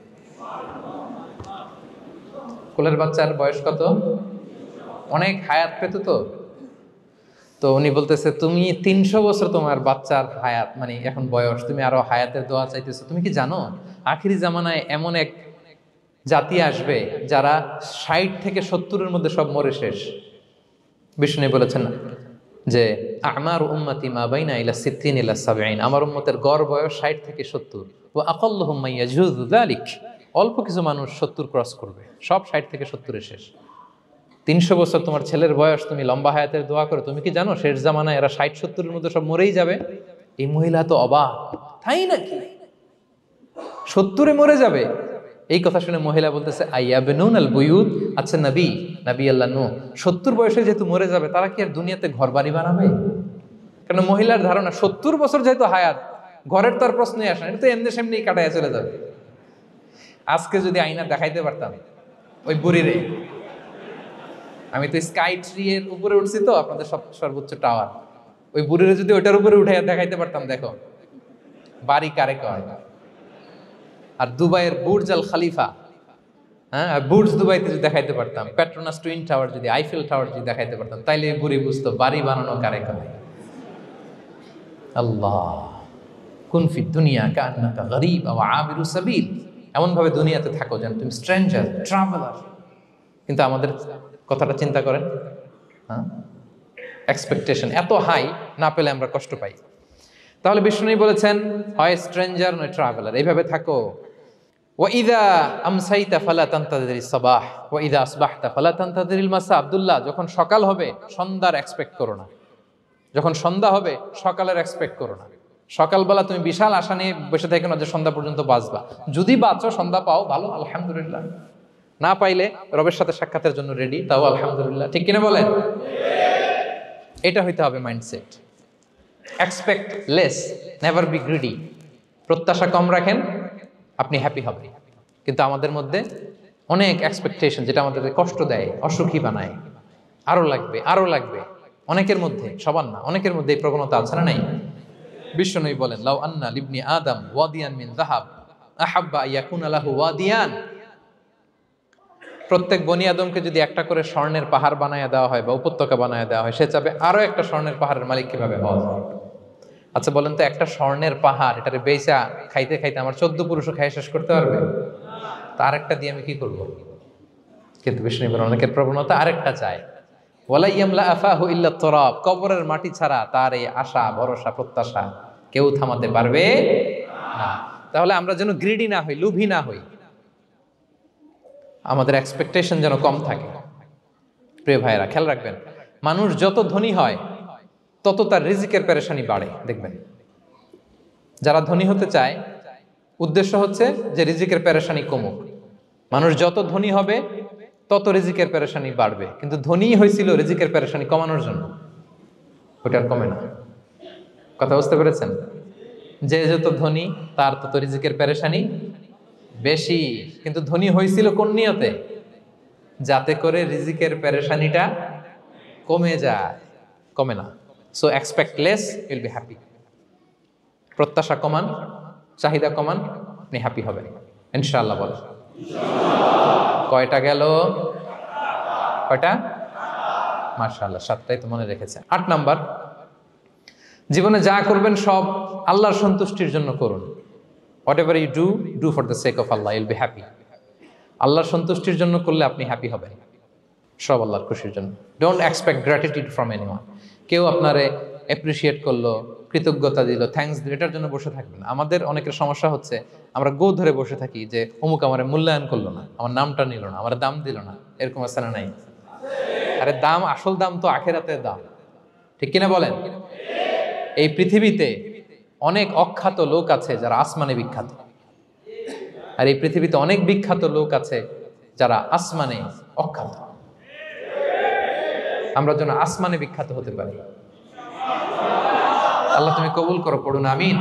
কোলের বাচ্চার বয়স কত? অনেক হায়াত পেত তো। তো উনি বলতেছে, তুমি 300 বছর তোমার বাচ্চার হায়াত মানে এখন বয়স, তুমি আরো হায়াতের দোয়া চাইতেছো। তুমি কি জানো আখিরি জামানায় এমন এক জাতি আসবে যারা 60 থেকে 70-এর মধ্যে সব মরে শেষ। বিষ্ণু বলেছেন যে আমার উম্মতি মা বাইনা ইলা 60 ইলা 70, আমার উম্মতের গড় বয়স 60 থেকে 70। ওয়া আকাল্লুহুম মাইয়াজুযু যালিক, অল্প কিছু মানুষ 70 ক্রস করবে, সব 60 থেকে 70-এ শেষ। 300 বছর তোমার ছেলের বয়স, তুমি লম্বা হায়াতের দোয়া করো, তুমি কি জানো শেষ জামানায় এরা 60-70-এর মধ্যে সব মরেই যাবে? এই মহিলা তো অবাক, তাই নাকি 70-এ মরে যাবে? এই কথা শুনে মহিলা বলতেছে, আইয়াবনুন আল বুয়ুত, আচ্ছা নবী আল্লাহ নূহ 70 বয়সে যেহেতু মরে যাবে, তারা কি আর দুনিয়াতে ঘর বাড়ি বানাবে? কারণ মহিলার ধারণা 70 বছর যেহেতু হায়াত, ঘরের তার প্রশ্নই আসে না, এটা তো এমনি সেমনি কাটায় চলে যাবে। আজকে যদি আয়না দেখাইতে পারতাম ওই বুড়িরে, আমি তো স্কাই ট্রি এর উপরে উঠছি তো, আপনাদের সর্বোচ্চ টাওয়ার, ওই বুড়িরে যদি ওইটার উপরে উঠে দেখাইতে পারতাম, দেখো বাড়ি কারে কয়। আর দুবাইয়ের বুর্জ আল খালিফা, হ্যাঁ, আর বুর্জ দুবাইতে যদি দেখাইতে পারতাম, পেট্রোনাস টুইন টাওয়ার যদি, আইফেল টাওয়ার যদি দেখাইতে পারতাম, তাইলে বুড়ি বুঝতো বাড়ি বানানো কারে কয়। আল্লাহ, কুন ফি দুনিয়া কান্নাকা গরীব আও আবিরু সাবিল, এমন ভাবে দুনিয়াতে থাকো যেন তুমি স্ট্রেঞ্জার, ট্রাভেলার। কিন্তু আমাদের কথাটা চিন্তা করেন, হ্যাঁ, এক্সপেকটেশন এত হাই, না পেলে আমরা কষ্ট পাই। তাহলে বিষ্ণু বলেছেন, হয় স্ট্রেঞ্জার নয় ট্রাভেলার, এইভাবে থাকো। ওয়াইদা আমসাইতা ফালা তানতাযিরিস সাবাহ ওয়াইদা আসবাহতা ফালা তানতাযিরিল মাসা। আব্দুল্লাহ, যখন সকাল হবে সন্ধ্যার এক্সপেক্ট করো না, যখন সন্ধ্যা হবে সকালের এক্সপেক্ট করো না। সকালবেলা তুমি বিশাল আশা নিয়ে বসে থাকো না যে সন্ধ্যা পর্যন্ত বাঁচবা। যদি বাঁচো, সন্ধ্যা পাও, ভালো, আলহামদুলিল্লাহ। না পাইলে রবের সাথে সাক্ষাতের জন্য রেডি, তাও আলহামদুলিল্লাহ। ঠিক কিনা বলেন? এটা হইতে হবে mindset. Expect less, never be greedy. প্রত্যাশা কম রাখেন, আপনি হ্যাপি হবেন। কিন্তু আমাদের মধ্যে অনেক এক্সপেকটেশন, যেটা আমাদেরকে কষ্ট দেয়, অসুখী বানায়। আরো লাগবে, আরো লাগবে। অনেকের মধ্যে, সবার না, অনেকের মধ্যে এই প্রবণতা আছে না নাই? বিশ্বনবী বলেন, লাউ আন্না লিবনি আদম ওয়াদিয়ান মিন যাহাব আহাব্বা আইয়াকুনা লাহু ওয়াদিয়ান। প্রত্যেক বনি আদমকে যদি একটা করে স্বর্ণের পাহাড় বানায় দেওয়া হয় বা উপত্যকা বানায় দেওয়া হয়, সে চাবে আরো একটা স্বর্ণের পাহাড়ের মালিক কিভাবে হওয়া যায়। আচ্ছা বলেন তো, একটা স্বর্ণের পাহাড়, এটারে বেচা খাইতে খাইতে আমার 14 পুরুষও খাই শেষ করতে পারবে? তা আরেকটা দিয়ে আমি কি করব? কিন্তু বিষ্ণু অনেকের প্রবণতা আরেকটা চায়। ওয়ালা ইয়ামলা আফাহু ইল্লা তুরাব। কবরের মাটি ছাড়া তার এই আশা, ভরসা, প্রত্যাশা কেউ থামাতে পারবে না। তাহলে আমরা যেন গ্রিডি না হই, লোভী না হই, আমাদের এক্সপেকটেশন যেন কম থাকে। প্রিয় ভাইরা, খেয়াল রাখবেন, মানুষ যত ধনী হয় তত তার রিজিকের পেরেশানি বাড়ে। দেখবেন, যারা ধনী হতে চায় উদ্দেশ্য হচ্ছে যে রিজিকের পেরেশানি কমুক। মানুষ যত ধনী হবে তত রিজিকের পেরেশানি বাড়বে। কিন্তু ধনী হয়েছিল রিজিকের পেরেশানি কমানোর জন্য, ওটা আর কমে না। কথা বুঝতে পেরেছেন? যে যত ধনী তার তত রিজিকের পেরেশানি বেশি। কিন্তু ধনী হয়েছিল কোন নিয়তে? যাতে করে রিজিকের পেরেশানিটা কমে যায়, কমে না। So expect less, will be happy. প্রত্যাশা কমান, চাহিদা কমান, আপনি হ্যাপি হবেন ইনশাআল্লাহ। বলেন কয়টা গেল? কয়টা? মাশাআল্লাহ, 7টাই তো মনে রেখেছে। 8 নাম্বার, জীবনে যা করবেন সব আল্লাহর সন্তুষ্টির জন্য করুন। Whatever you do, do for the sake of Allah, you'll be happy. আল্লাহর সন্তুষ্টির জন্য করলে আপনি হ্যাপি হবেন, সব আল্লাহর খুশির জন্য। Don't expect gratitude from anyone. কেউ আপনারে অ্যাপ্রিসিয়েট করলো, কৃতজ্ঞতা দিল, থ্যাঙ্কস দিল, এটার জন্য বসে থাকবেন। আমাদের অনেকের সমস্যা হচ্ছে, আমরা গো ধরে বসে থাকি যে অমুক আমার মূল্যায়ন করলো না, আমার নামটা নিল না, আমার দাম দিল না। এরকম আছে না নাই? আরে দাম, আসল দাম তো আখেরাতের দাম, ঠিক কিনা বলেন? এই পৃথিবীতে অনেক অখ্যাত লোক আছে যারা আসমানে বিখ্যাত, আর এই পৃথিবীতে অনেক বিখ্যাত লোক আছে যারা আসমানে অখ্যাত। আমরা যেন আসমানে বিখ্যাত হতে পারি। আল্লাহ তুমি কবুল করো, পড়ুন আমিন।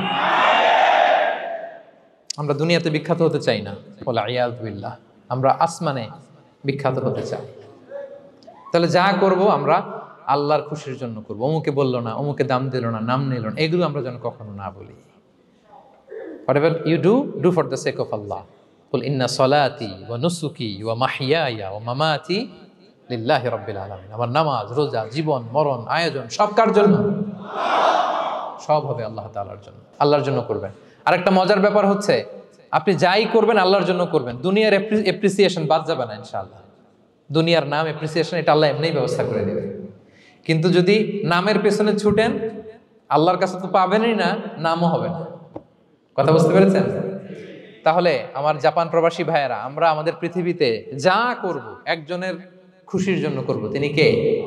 আমরা দুনিয়াতে বিখ্যাত হতে চাই না, বলে আয়াযু বিল্লাহ, আমরা আসমানে বিখ্যাত হতে চাই। তাহলে যা করব আমরা আল্লাহর খুশির জন্য করব। অমুকে বললো না, অমুকে দাম দিল না, নাম নিল না, এগুলো আমরা যেন কখনো না বলি। Whatever you do, do for the sake of Allah. Qul inna salati wa nusuki wa mahyaya wa mamati lillahi rabbil alamin. আমার নামাজ, রোজা, জীবন, মরণ, আয়োজন সব কার জন্য? সব হবে আল্লাহ তাআলার জন্য, আল্লাহর জন্য করবেন। আরেকটা মজার ব্যাপার হচ্ছে, আপনি যাই করবেন আল্লাহর জন্য করবেন। দুনিয়ার এপ্রিসিয়েশন বাদ যাবে না ইনশাআল্লাহ। দুনিয়ার নাম, এপ্রিসিয়েশন, এটা আল্লাহ এমনিই ব্যবস্থা করে দেবে। কিন্তু যদি নামের পেছনে ছুটেন, আল্লাহর কাছে তো পাবেনই না, নামও হবে না। কথা বুঝতে পেরেছেন? তাহলে আমার জাপান প্রবাসী ভাইয়েরা, আমরা আমাদের পৃথিবীতে যা করব একজনের খুশির জন্য করব। তিনি কে?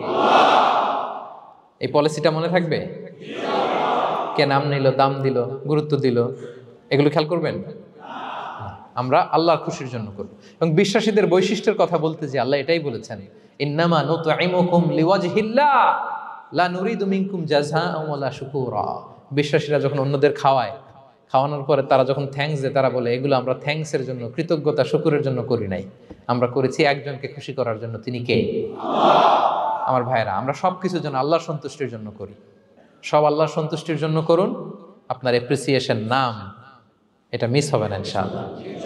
এই পলিসিটা মনে থাকবে? কে নাম নিল, দাম দিল, গুরুত্ব দিল, এগুলো খেয়াল করবেন? আমরা আল্লাহর খুশির জন্য করব। এবং বিশ্বাসীদের বৈশিষ্ট্যের কথা বলতে যে আল্লাহ এটাই বলেছেন, ইন্নামা নুতঈমুকুম লিওয়াজহিল্লাহ লা নুরিদু মিনকুম জাযাআন ওয়ালা শুকুরা। বিশ্বাসীরা যখন অন্যদের খাওয়ানোর পরে তারা যখন থ্যাঙ্কস দেয়, তারা বলে এগুলো আমরা থ্যাঙ্কসের জন্য, কৃতজ্ঞতা, শুকরের জন্য করি নাই, আমরা করেছি একজনকে খুশি করার জন্য। তিনি কে? আমার ভাইয়েরা, আমরা সব কিছু যেন আল্লাহর সন্তুষ্টির জন্য করি। সব আল্লাহর সন্তুষ্টির জন্য করুন। আপনার অ্যাপ্রিসিয়েশন, নাম, এটা মিস হবে না ইনশাআল্লাহ।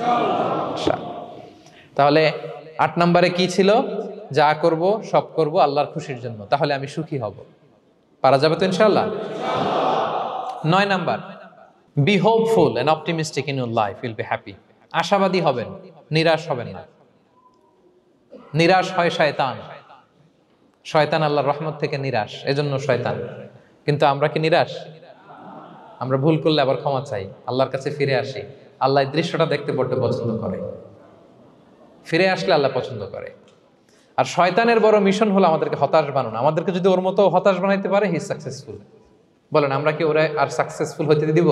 তাহলে 8 নম্বরে কি ছিল? যা করব সব করব আল্লাহর খুশির জন্য, তাহলে আমি সুখী হব। পারা যাবে তো ইনশাআল্লাহ? 9 number, be hopeful and optimistic in your life, will be happy. আশাবাদী হবেন, নিরাশ হবেন না। নিরাশ হয় শয়তান। শয়তান আল্লাহর রহমত থেকে নিরাশ, এজন্য শয়তান। কিন্তু আমরা কি নিরাশ? আমরা ভুল করলে আবার ক্ষমা চাই, আল্লাহর কাছে ফিরে আসি। আল্লাহ এই দৃশ্যটা দেখতে বড্ড পছন্দ করে। ফিরে আসলে আল্লাহ পছন্দ করে। আর শয়তানের বড় মিশন হলো আমাদেরকে হতাশ বানানো। আমাদেরকে যদি ওর মতো হতাশ বানাইতে পারে, হি সাকসেসফুল। বলেন, আমরা কি ওরা আর সাকসেসফুল হইতে দিব?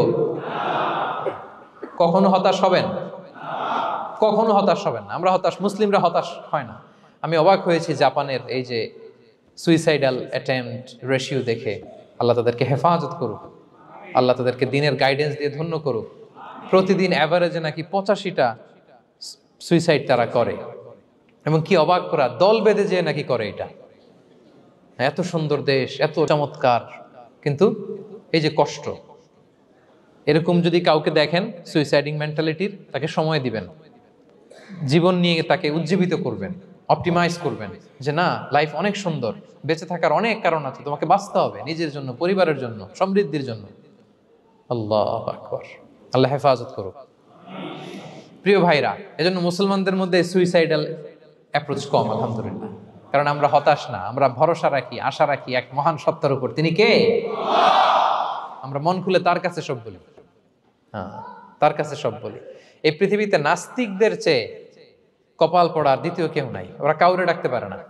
কখনো হতাশ হবেন? কখনো হতাশ হবেন না। আমরা হতাশ, মুসলিমরা হতাশ হয় না। আমি অবাক হয়েছি জাপানের এই যে সুইসাইডাল অ্যাটেম্পট রেশিও দেখে। আল্লাহ তাদেরকে হেফাজত করুক, আল্লাহ তাদেরকে দিনের গাইডেন্স দিয়ে ধন্য করুক। প্রতিদিন অ্যাভারেজে নাকি 85টা সুইসাইড তারা করে, এবং কি অবাক করা, দল বেঁধে যেয়ে নাকি করে এটা। এত সুন্দর দেশ, এত চমৎকার, কিন্তু এই যে কষ্ট। এরকম যদি কাউকে দেখেন সুইসাইডিং মেন্টালিটির, তাকে সময় দিবেন, জীবন নিয়ে তাকে উজ্জীবিত করবেন, অপটিমাইজ করবেন যে না, লাইফ অনেক সুন্দর, বেঁচে থাকার অনেক কারণ আছে, তোমাকে বাঁচতে হবে নিজের জন্য, পরিবারের জন্য, সমৃদ্ধির জন্য। আল্লাহু আকবার, আল্লাহ হেফাজত করুক। প্রিয় ভাইরা, এজন্য মুসলমানদের মধ্যে সুইসাইডাল অ্যাপ্রোচ কম, আলহামদুলিল্লাহ। কারণ আমরা হতাশ না, আমরা ভরসা রাখি, আশা রাখি এক মহান সত্তার উপর। তিনি কে? আমরা মন খুলে তার কাছে সব বলি। হ্যাঁ, তার কাছে সব বলি। এই পৃথিবীতে নাস্তিকদের চেয়ে কপাল পড়ার দ্বিতীয় কেউ নাই, ওরা কাউরে ডাকতে পারে না।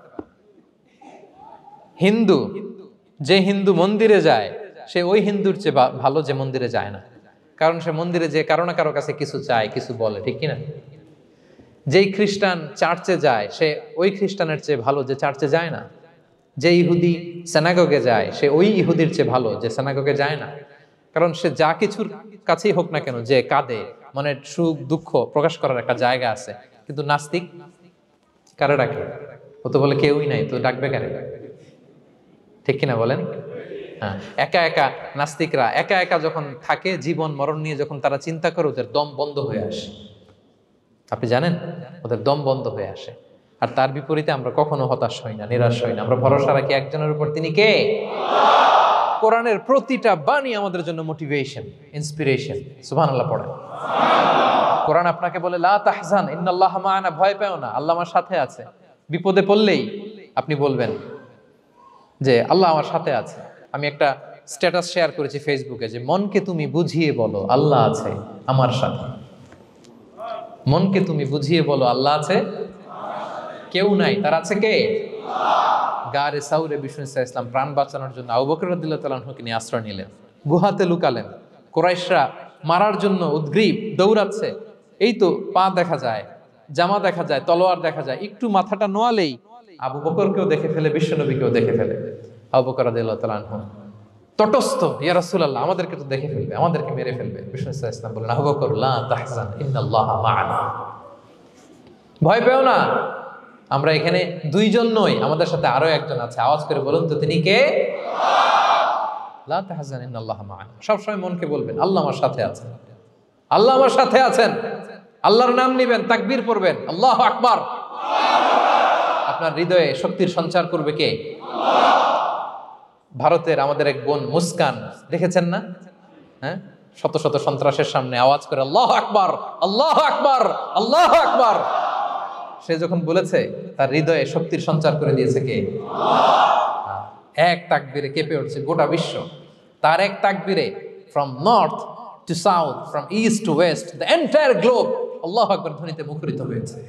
হিন্দু, যে হিন্দু মন্দিরে যায় সে ওই হিন্দুর চেয়ে ভালো যে মন্দিরে যায় না, কারণ সে মন্দিরে যে কারো না কারো কাছে কিছু চায়, কিছু বলে, ঠিক কিনা? যেই খ্রিস্টান চার্চে যায় সে ওই খ্রিস্টানের চেয়ে ভালো যে চার্চে যায় না। যে ইহুদি সিনাগগে যায় সে ওই ইহুদির চেয়ে ভালো যে সিনাগগে যায় না। কারণ সে যা কিছুর কাছেই হোক না কেন, যে কাঁদে, মনের সুখ দুঃখ প্রকাশ করার একটা জায়গা আছে। কিন্তু নাস্তিক কারে ডাকে? ও তো বলে কেউই নাই, তো ডাকবে কারে? ঠিক কিনা বলেন? হ্যাঁ, একা একা নাস্তিকরা একা একা যখন থাকে, জীবন মরণ নিয়ে যখন তারা চিন্তা করে, ওদের দম বন্ধ হয়ে আসে। আপনি জানেন, ওদের দম বন্ধ হয়ে আসে। আর তার বিপরীতে আমরা কখনো হতাশ হই না, নিরাশ হই না। আমরা ভরসা রাখি একজনের উপর, তিনি কে? কোরআনের প্রতিটা বাণী আমাদের জন্য মোটিভেশন, ইন্সপিরেশন। সুবহানাল্লাহ পড়েন। কোরআন আপনাকে বলে লা তাহজান ইন্নাল্লাহা মা'ানা, ভয় পেও না, আল্লাহ আমার সাথে আছে। বিপদে পড়লেই আপনি বলবেন যে আল্লাহ আমার সাথে আছে। আমি একটা স্ট্যাটাস শেয়ার করেছি ফেসবুকে যে মনকে তুমি বুঝিয়ে বলো আল্লাহ আছে আমার সাথে। মনকে তুমি বুঝিয়ে বলো আল্লাহ আছে, কেউ নাই, তার আছে কে? গারে সাউরে বিষ্ণু ইসলাম প্রাণ বাঁচানোর জন্য আবু বকর রাদিয়াল্লাহু তাআলা আনহুকে নিয়ে আশ্রয় নিলেন, গুহাতে লুকালেন। কুরাইশরা মারার জন্য উদ্গ্রীব, দৌড়াচ্ছে। এই তো পা দেখা যায়, জামা দেখা যায়, তলোয়ার দেখা যায়, একটু মাথাটা নোয়ালেই আবু বকরকেও দেখে ফেলে, বিশ্বনবীকেও দেখে ফেলে। আবু বকর রাদিয়াল্লাহু তাআলা আনহু তটস্থ, ইয়া রাসূলুল্লাহ আমাদেরকে তো দেখে ফেলবে, আমাদেরকে মেরে ফেলবে। বিষ্ণু ইসলাম বলেন আবু বকর লা তাহজান ইন্নাল্লাহা মা'ানা, ভয় পেও না, আমরা এখানে দুইজন নই, আমাদের সাথে আরো একজন আছে। আওয়াজ করে বলুন তো, তিনি কে? লা তাহজান ইন্নাল্লাহা মা'ানা। সবসময় মনকে বলবেন আল্লাহ আমার সাথে আছেন, আল্লাহ আমার সাথে আছেন। আল্লাহর নাম নিবেন, তাকবীর পড়বেন, আল্লাহু আকবার। আপনার হৃদয়ে শক্তির সঞ্চার করবে কে? ভারতের আমাদের এক বোন মুস্কান, দেখেছেন না? হ্যাঁ, শত শত সন্ত্রাসের সামনে আওয়াজ করে আল্লাহু আকবার, আল্লাহু আকবার, আল্লাহু আকবার। সে যখন বলেছে, তার হৃদয়ে শক্তির সঞ্চার করে দিয়েছে কে? এক তাকবীরে কেঁপে উঠছে গোটা বিশ্ব। তার এক তাকবীরে from north to south, from east to west, the entire globe আল্লাহু আকবার ধ্বনিতে মুখরিত হয়েছে।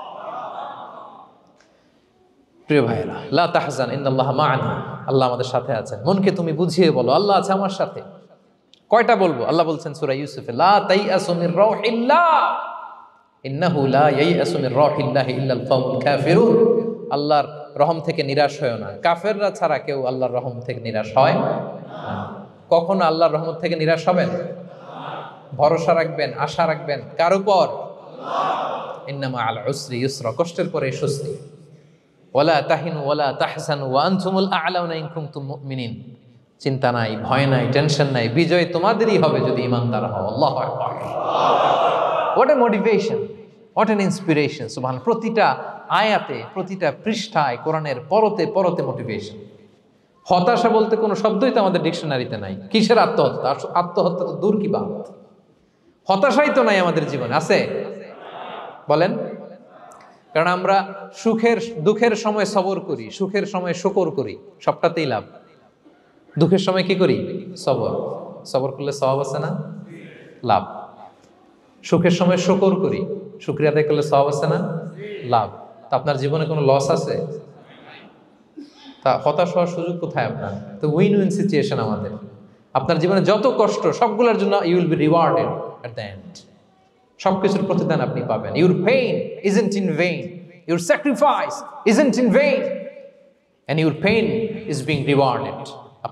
প্রিয় ভাইরা, লা তাহজান ইন্নাল্লাহা মা'ানা, আল্লাহ আমাদের সাথে আছেন। মনকে তুমি বুঝিয়ে বলো আল্লাহ আছে আমার সাথে। কয়টা বলবো? আল্লাহ বলছেন সূরা ইউসুফে, লা তাইয়াসু মির রাউহিল্লাহ ইন্নাহু লা ইয়াইয়াসু মির রাউহিল্লাহি ইল্লাল কওমুল কাফিরুন। আল্লাহর রহম থেকে নিরাশ হয় না, কাফেররা ছাড়া কেউ আল্লাহর রহম থেকে নিরাশ হয় না। কখনো আল্লাহর রহমত থেকে নিরাশ হবেন? ভরসা রাখবেন, আশা রাখবেন কার উপর? ইন্নামা আল উসরি ইউসরা, কষ্টের পরে স্বস্তি। ওয়ালা তাহিনু ওয়ালা তাহজানু ওয়া আনতুমুল আ'লাউনা ইন কুনতুম মুমিনিন। চিন্তা নাই, ভয় নাই, টেনশন নাই, বিজয় তোমাদেরই হবে যদি ঈমানদার হও। আল্লাহু আকবার। What a motivation, what an inspiration. সুবহানাল্লাহ। প্রতিটা আয়াতে, প্রতিটা পৃষ্ঠায় কোরআনের পরতে পরতে মোটিভেশন। হতাশা বলতে কোনো শব্দই তো আমাদের ডিকশনারিতে নাই। কিসের আত্মহত্যা? আত্মহত্যা তো দূর কি বাত, হতাশাই তো নাই আমাদের জীবনে, আছে? বলেন। কারণ আমরা সুখের দুঃখের সময় সবর করি, সুখের সময় শুকর করি, সবটাতেই লাভ। দুঃখের সময় কি করি? সবর। সবর করলে সওয়াব আছে না? লাভ। সুখের সময় শুকর করি, শুকরিয়া আদায় করলে সওয়াব আছে না? লাভ। তা আপনার জীবনে কোনো লস আছে? তা হতাশ হওয়ার সুযোগ কোথায় আপনার? তো উইন উইন সিচুয়েশন আমাদের। আপনার জীবনে যত কষ্ট, সবগুলোর জন্য you will be rewarded at the end. সবকিছুর প্রতিদান আপনি পাবেন। Your pain isn't in vain, your sacrifice isn't in vain, and your pain is being rewarded. আপনার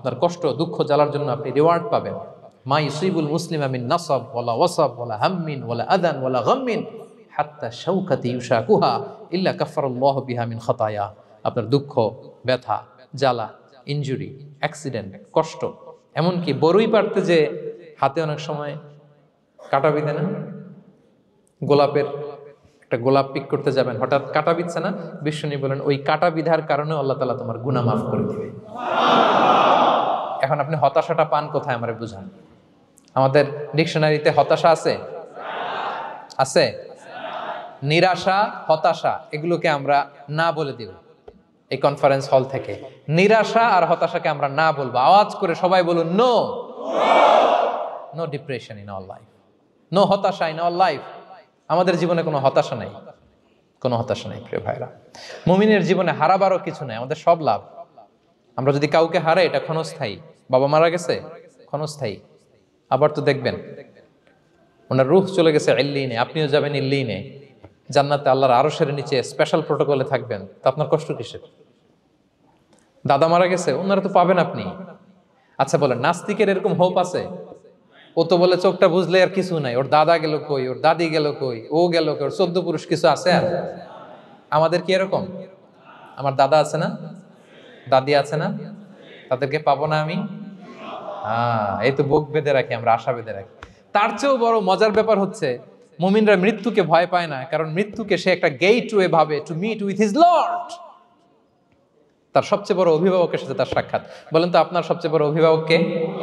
আপনার কষ্ট দুঃখ জ্বালার জন্য আপনি রিওয়ার্ড পাবেন। মা ইউসিবুল মুসলিমা মিন নাসাব ওয়ালা ওয়াসাব ওয়ালা হাম্মিন ওয়ালা আদান ওয়ালা গাম্মিন হাত্তা শাওকাতি ইউশাকুহা ইল্লা কাফফারাল্লাহু বিহা মিন খাতায়া। আপনার দুঃখ, ব্যথা, জ্বালা, ইনজুরি, অ্যাক্সিডেন্ট, কষ্ট, এমনকি বড়ই পারতে যে হাতে অনেক সময় কাটা বিঁধে না, গোলাপের একটা গোলাপ পিক করতে যাবেন, হঠাৎ কাটা বিধছে না, বিশ্বনবী বলেন ওই কাটা বিধার কারণে আল্লাহ তাআলা তোমার গুনাহ মাফ করে দিবে। এখন আপনি হতাশাটা পান কোথায় আমারে বুঝান। আমাদের ডিকশনারিতে হতাশা আছে? আছে? নিরাশা, হতাশা এগুলোকে আমরা না বলে দিব এই কনফারেন্স হল থেকে। নিরাশা আর হতাশাকে আমরা না বলবো। আওয়াজ করে সবাই বলুন no. No depression in our life, no হতাশা ইন আওয়ার লাইফ। আমাদের জীবনে কোনো হতাশা নাই, কোনো হতাশা নাই প্রিয় ভাইরা। মুমিনের জীবনে হারাবারও কিছু নাই, আমাদের সব লাভ। আমরা যদি কাউকে হারাই এটা ক্ষণস্থায়ী। বাবা মারা গেছে, ক্ষণস্থায়ী। আবার তো দেখবেন ওনার রূহ চলে গেছে ইল্লিনে, আপনিও যাবেন ইল্লিনে, জান্নাতে আল্লাহর আরশের নিচে স্পেশাল প্রোটোকলে থাকবেন। তো আপনার কষ্ট কিসের? দাদা মারা গেছে, ওনারা তো পাবেন আপনি। আচ্ছা বলেন, নাস্তিকের এরকম হোপ আছে? ও তো বলে চোখটা বুঝলে আর কিছু নাই, ওর দাদা গেল কই, ওর দাদি গেল কই, ও গেল কই, ওর 14 পুরুষ কিছু আছে আর? আমাদের কি এরকম? আমার দাদা আছে না, দাদি আছে না, তাদেরকে পাবো না আমি? এই তো বুক বেঁধে রাখি আমরা, আশা বেঁধে রাখি। তার চেয়েও বড় মজার ব্যাপার হচ্ছে মুমিনরা মৃত্যুকে ভয় পায় না, কারণ মৃত্যুকে সে একটা গেটওয়ে ভাবে to meet with his lord. তার সবচেয়ে বড় অভিভাবকের সাথে তার সাক্ষাৎ। বলেন তো আপনার সবচেয়ে বড় অভিভাবক কে?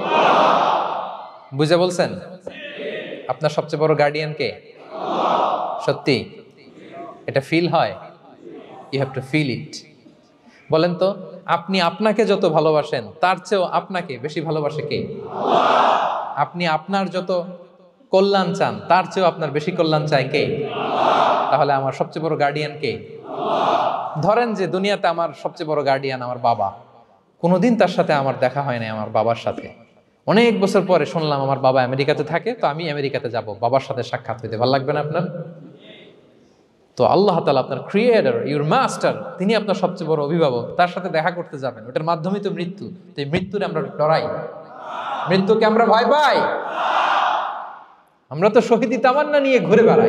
বুঝে বলছেন? আপনার সবচেয়ে বড় গার্ডিয়ান কে? সত্যি এটা ফিল হয়? You have to feel it. বলেন তো আপনি আপনাকে যত ভালোবাসেন তার চেয়েও আপনাকে বেশি ভালোবাসে কে? আপনি আপনার যত কল্যাণ চান তার চেয়েও আপনার বেশি কল্যাণ চায় কে? তাহলে আমার সবচেয়ে বড় গার্ডিয়ান কে? ধরেন যে দুনিয়াতে আমার সবচেয়ে বড় গার্ডিয়ান আমার বাবা, কোনোদিন তার সাথে আমার দেখা হয় না। আমার বাবার সাথে অনেক বছর পরে শুনলাম আমার বাবা আমেরিকাতে থাকে, তো আমি আমেরিকাতে যাব বাবার সাথে সাক্ষাৎ হইতে। ভালো লাগবে না আপনার? তো আল্লাহ তাআলা আপনার ক্রিয়েটর, ইউর মাস্টার, তিনি আপনার সবচেয়ে বড় অভিভাবক, তার সাথে দেখা করতে যাবেন। ওটার মাধ্যমেই তো মৃত্যু। তো এই মৃত্যুরে আমরা ডরাই, মৃত্যুকে আমরা ভয় পাই। আমরা তো শহীদি তামান্না নিয়ে ঘুরে বেড়াই।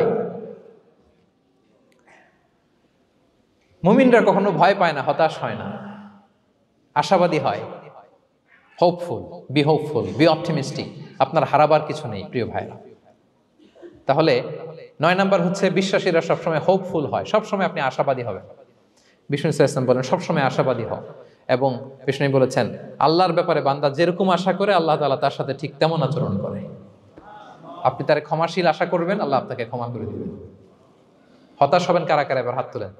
মুমিনরা কখনো ভয় পায় না, হতাশ হয় না, আশাবাদী হয়। Hopeful, be hopeful, be optimistic. আপনার হারাবার কিছু নেই প্রিয় ভাইরা। তাহলে 9 নাম্বার হচ্ছে বিশ্বাসীরা সবসময় হোপফুল হয়, সবসময় আপনি আশাবাদী হবেন। বিষ্ণু ইসলাম বলেন সবসময় আশাবাদী হও। এবং বিষ্ণু বলেছেন আল্লাহর ব্যাপারে বান্দা যেরকম আশা করে আল্লাহ তাআলা তার সাথে ঠিক তেমন আচরণ করে। আপনি তার ক্ষমাশীল আশা করবেন, আল্লাহ আপনাকে ক্ষমা করে দিবেন। হতাশ হবেন কারা কারা? এবার হাত তুলেন।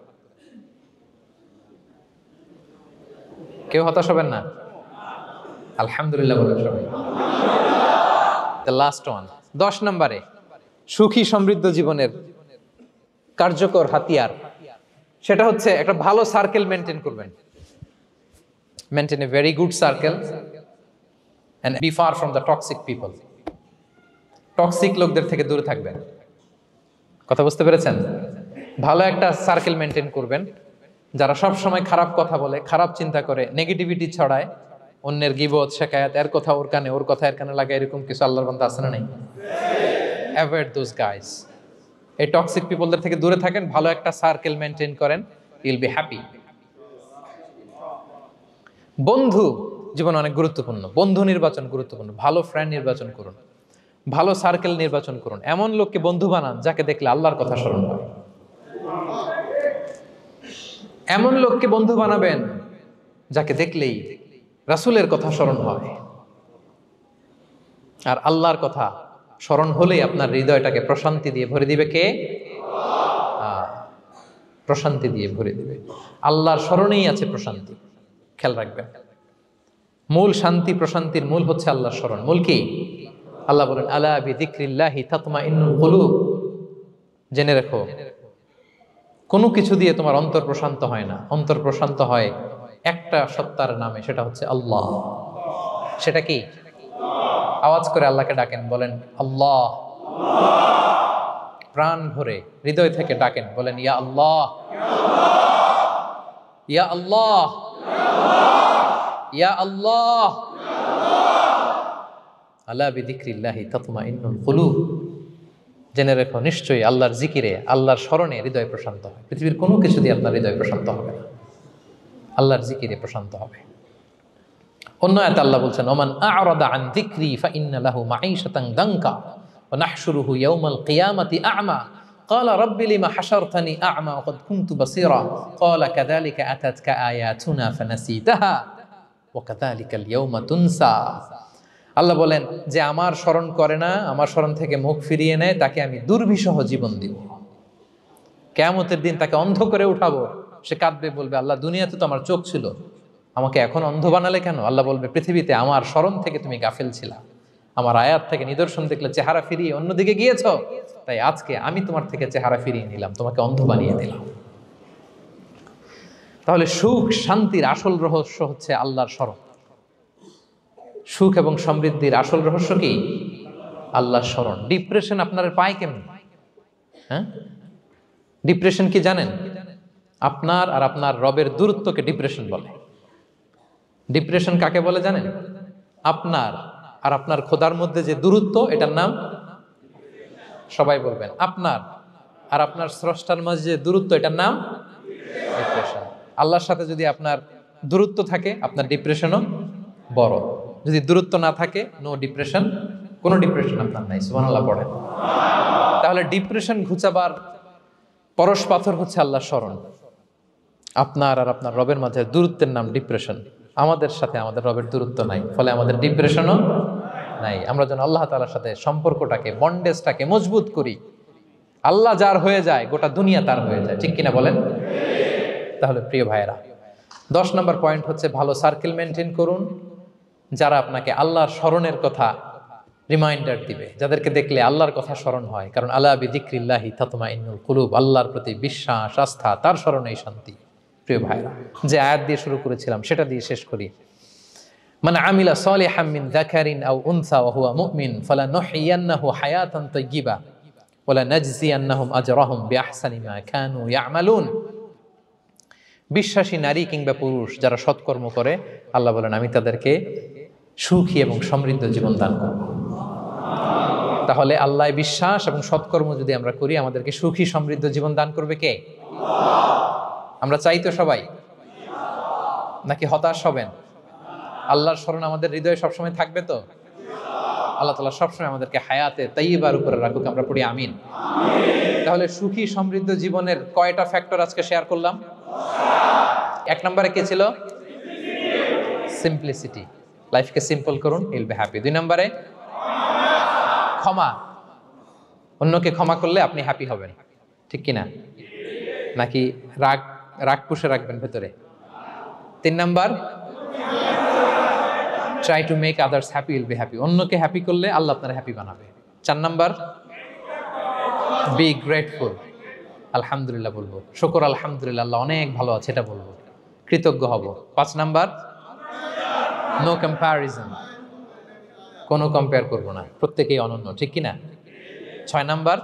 কেউ হতাশ হবেন না? আলহামদুলিল্লাহ বলেন সবাই। দ্য লাস্ট ওয়ান, 10 নম্বরে সুখী সমৃদ্ধ জীবনের কার্যকর হাতিয়ার, সেটা হচ্ছে একটা ভালো সার্কেল মেনটেন করবেন। Maintain a very good circle and be far from the toxic people. Toxic লোকদের থেকে দূরে থাকবেন। কথা বুঝতে পেরেছেন? ভালো একটা সার্কেল মেনটেন করবেন, যারা সব সময় খারাপ কথা বলে, খারাপ চিন্তা করে, নেগেটিভিটি ছড়ায়, অন্যের গীবত শিকায়াত, এর কথা ওর কানে, ওর কথা এর কানে লাগে, এরকম কিছু আল্লাহর বান্দা আছে না নাই? Avoid those guys. এই টক্সিক পিপলদের থেকে দূরে থাকেন, ভালো একটা সার্কেল মেনটেন করেন, ইউল বি হ্যাপি। বন্ধু জীবন অনেক গুরুত্বপূর্ণ, বন্ধু নির্বাচন গুরুত্বপূর্ণ। ভালো ফ্রেন্ড নির্বাচন করুন, ভালো সার্কেল নির্বাচন করুন, এমন লোককে বন্ধু বানান যাকে দেখলে আল্লাহর কথা স্মরণ হয়। এমন লোককে বন্ধু বানাবেন যাকে দেখলেই রাসূলের কথা স্মরণ হয়। আর আল্লাহর কথা স্মরণ হলেই আপনার হৃদয়টাকে প্রশান্তি দিয়ে ভরে দিবে কে? প্রশান্তি দিয়ে ভরে দিবে। আল্লাহর স্মরণেই আছে প্রশান্তি। খেয়াল রাখবেন, মূল শান্তি প্রশান্তির মূল হচ্ছে আল্লাহর স্মরণ। মূল কি? আল্লাহ বলেন আলা বিযিকরিল্লাহি তাতমাইন্নুল কুলুব। জেনে রাখো, কোনো কিছু দিয়ে তোমার অন্তর প্রশান্ত হয় না। অন্তর প্রশান্ত হয় একটা সত্তার নামে, সেটা হচ্ছে আল্লাহ। সেটা কি? আওয়াজ করে আল্লাহকে ডাকেন, বলেন আল্লাহ। প্রাণ ভরে হৃদয় থেকে ডাকেন, বলেন ইয়া আল্লাহ, ইয়া আল্লাহ, ইয়া আল্লাহ। আলা বিযিকরিল্লাহি তাতমাইন্নুল কুলুব। জেনে রেখো, নিশ্চয়ই আল্লাহর জিকিরে, আল্লাহর স্মরণে হৃদয় প্রশান্ত হয়। পৃথিবীর কোনো কিছু দিয়ে আপনার হৃদয় প্রশান্ত হবে না, আল্লাহর জিকিরে প্রশান্ত হবে। অন্য আয়াতে আল্লাহ বলছেন, ওমান আ'রাদা আন যিকরি ফাইন্না লাহু মাঈশাতান দানকা ওয়া নাহশুরুহু ইয়াওমাল কিয়ামাতি আ'মা ক্বালা রাব্বি লিমা হাশারতানি আ'মা ওয়া ক্বাদ কুনতু বাসীরা ক্বালা কাযালিকা আতাতকা আয়াতুনা ফানাসিতাহা ওয়া কাযালিকাল ইয়াওমা তুনসা। আল্লাহ বলেন, যে আমার স্মরণ করে না, আমার স্মরণ থেকে মুখ ফিরিয়ে নেয়, তাকে আমি দুর্বিষহ জীবন দিব। কিয়ামতের দিন তাকে অন্ধ করে উঠাবো। সে কাঁদবে, বলবে, আল্লাহ দুনিয়াতে তো আমার চোখ ছিল, আমাকে এখন অন্ধ বানালে কেন? আল্লাহ বলবে, পৃথিবীতে আমার স্মরণ থেকে তুমি গাফেল ছিলা, আমার আয়াত থেকে নিদর্শন দেখলে চেহারা ফিরিয়ে অন্যদিকে গিয়েছ, তাই আজকে আমি তোমার থেকে চেহারা ফিরিয়ে নিলাম, তোমাকে অন্ধ বানিয়ে দিলাম। তাহলে সুখ শান্তির আসল রহস্য হচ্ছে আল্লাহর স্মরণ। সুখ এবং সমৃদ্ধির আসল রহস্য কি? আল্লাহর স্মরণ। ডিপ্রেশন আপনার পায় কেমন? হ্যাঁ, ডিপ্রেশন কি জানেন? আপনার আর আপনার রবের দূরত্বকে ডিপ্রেশন বলে। ডিপ্রেশন কাকে বলে জানেন? আপনার আর আপনার খোদার মধ্যে যে দূরত্ব, এটার নাম, সবাই বলবেন, আপনার আর আপনার স্রষ্টার মাঝে যে দূরত্ব, এটার নাম ডিপ্রেশন। আল্লাহর সাথে যদি আপনার দূরত্ব থাকে, আপনার ডিপ্রেশনও বড়। যদি দূরত্ব না থাকে, নো ডিপ্রেশন, কোনো ডিপ্রেশন আপনার নাই। সুবহানাল্লাহ পড়েন। তাহলে ডিপ্রেশন ঘুচাবার পরশ পাথর হচ্ছে আল্লাহর স্মরণ। আপনার আর আপনার রবের মাঝে দূরত্বের নাম ডিপ্রেশন। আমাদের সাথে আমাদের রবের দূরত্ব নাই, ফলে আমাদের ডিপ্রেশনও নাই। আমরা যেন আল্লাহ তাআলার সাথে সম্পর্কটাকে, বন্ডেজটাকে মজবুত করি। আল্লাহ যার হয়ে যায়, গোটা দুনিয়া তার হয়ে যায়। ঠিক কিনা বলেন? তাহলে প্রিয় ভাইয়েরা, 10 নম্বর পয়েন্ট হচ্ছে ভালো সার্কেল মেনটেন করুন, যারা আপনাকে আল্লাহর স্মরণের কথা রিমাইন্ডার দিবে, যাদেরকে দেখলে আল্লাহর কথা স্মরণ হয়। কারণ আলা বিযিকরিল্লাহি তাতমাইন্নুল কুলুব, আল্লাহর প্রতি বিশ্বাস, আস্থা, তার স্মরণেই শান্তি। প্রিয় ভাইরা, যে আয়াত দিয়ে শুরু করেছিলাম সেটা দিয়ে শেষ করি। মান আমিলা সালিহাম মিন যাকারিন আও উনসা ওয়া হুয়া মুমিন ফালানুহইয়ান্নাহু হায়াতান তাইয়্যিবা ওয়া লানাজজিয়ান্নাহুম আজরাহুম বিআহসানি মা কানু ইয়ামালুন। বিশ্বাসী নারী কিংবা পুরুষ যারা সৎকর্ম করে, আল্লাহ বলেন, আমি তাদেরকে সুখী এবং সমৃদ্ধ জীবন দান করব। তাহলে আল্লাহ বিশ্বাস এবং সৎকর্ম যদি আমরা করি, আমাদেরকে সুখী সমৃদ্ধ জীবন দান করবে কে? আমরা চাই তো সবাই, নাকি হতাশ হবেন? আল্লাহর স্মরণ আমাদের হৃদয়ে সবসময় থাকবে তো? আল্লাহ তাআলা সবসময় আমাদেরকে হায়াতে তাইয়্যিবার উপরে রাখুক, আমরা পড়ি আমিন। তাহলে সুখী সমৃদ্ধ জীবনের কয়টা ফ্যাক্টর আজকে শেয়ার করলাম? 1 নম্বরে কে ছিল? সিম্পলিসিটি। লাইফকে সিম্পল করুন, ইউল বি হ্যাপি। 2 নম্বরে ক্ষমা। অন্যকে ক্ষমা করলে আপনি হ্যাপি হবেন, ঠিক কিনা? নাকি রাগ পুষে রাখবেন ভেতরে? 3 number, try to make others happy, will be happy. অন্যকে হ্যাপি করলে আল্লাহ আপনার হ্যাপি বানাবে। 4 নাম্বার, বি গ্রেটফুল। আলহামদুলিল্লাহ বলবো, শুকর আলহামদুলিল্লাহ, আল্লাহ অনেক ভালো আছে, এটা বলবো, কৃতজ্ঞ হব। 5 নাম্বার, নো কম্প্যারিজন, কোনো কম্পেয়ার করবো না, প্রত্যেকেই অনন্য, ঠিক কিনা? 6 নাম্বার,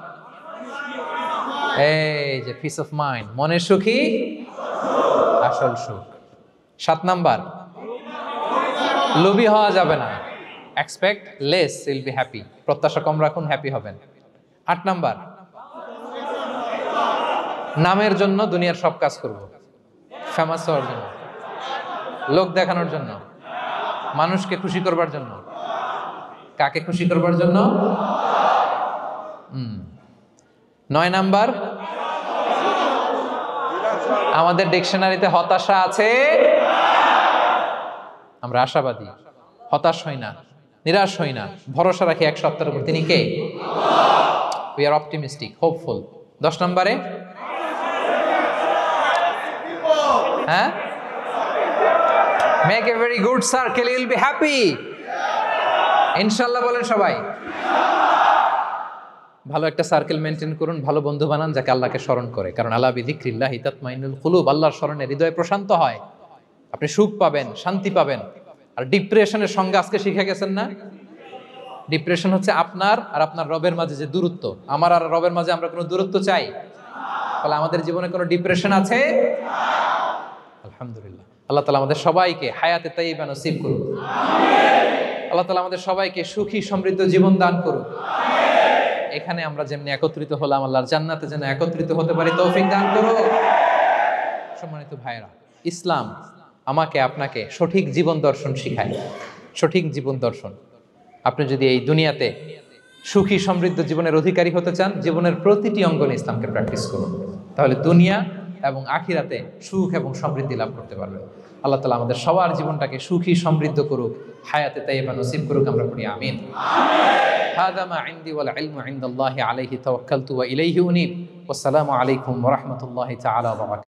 এই যে পিস অফ মাইন্ড, মনের সুখী আসল সুখ। 7 নাম্বার, লোভী হওয়া যাবে না, expect less, will be happy, প্রত্যাশা কম রাখুন, হ্যাপি হবেন। 8 নাম্বার, নামের জন্য দুনিয়ার সব কাজ করব, ফেমাস হওয়ার জন্য, লোক দেখানোর জন্য, মানুষকে খুশি করবার জন্য। কাকে খুশি করবার জন্য? 9 নাম্বার, আমাদের ডিকশনারিতে হতাশা আছে, আমরা আশাবাদী, হতাশ হই না, নিরাশ হই না, ভরসা রাখি এক সপ্তাহের উপর, তিনি কে? We are optimistic, hopeful. 10 নম্বরে, হ্যাঁ, make a very good circle, you will be happy. ইনশাআল্লাহ বলেন সবাই। ভালো একটা সার্কেল মেনটেন করুন, ভালো বন্ধু বানান যাকে আল্লাহকে স্মরণ করে। কারণ আলা বিযিকরিল্লাহি তাতমাইন্নুল কুলুব, আল্লাহর স্মরণে হৃদয় প্রশান্ত হয়, আপনি সুখ পাবেন, শান্তি পাবেন। আর ডিপ্রেশনের সঙ্গে আজকে শিখে গেছেন না? ডিপ্রেশন হচ্ছে আপনার আর আপনার রবের মাঝে যে দূরত্ব। আমার আর রবের মাঝে আমরা কোনো দূরত্ব চাই? তাহলে আমাদের জীবনে কোনো ডিপ্রেশন আছে? আলহামদুলিল্লাহ, আল্লাহ তাআলা আমাদের সবাইকে হায়াতে তাইয়্যিবা নসিব করুন। আল্লাহ তাআলা আমাদের সবাইকে সুখী সমৃদ্ধ জীবন দান করুন। এখানে আমরা যেমনি একত্রিত হলাম, আল্লাহর জান্নাতে যেন একত্রিত হতে পারি তৌফিক দান করুন। সম্মানিত ভাইরা, ইসলাম আমাকে আপনাকে সঠিক জীবন দর্শন শিখায়। সঠিক জীবন দর্শন। আপনি যদি এই দুনিয়াতে সুখী সমৃদ্ধ জীবনের অধিকারী হতে চান, জীবনের প্রতিটি অঙ্গনে ইসলামকে প্র্যাকটিস করুন, তাহলে দুনিয়া এবং আখিরাতে সুখ এবং সমৃদ্ধি লাভ করতে পারবেন। আল্লাহ তাআলা আমাদের সবার জীবনটাকে সুখী সমৃদ্ধ করুক, হায়াতে তাইয়্যিবা নসিব করুক, আমরা পড়ি আমিন। হাযা মা ইনদি ওয়াল ইলমু ইনদাল্লাহি আলাইহি তাওয়াক্কালতু ওয়া ইলাইহি উনীব। ওয়াসসালামু আলাইকুম ওয়া রাহমাতুল্লাহি তাআলা ওয়া বারাকাতুহু।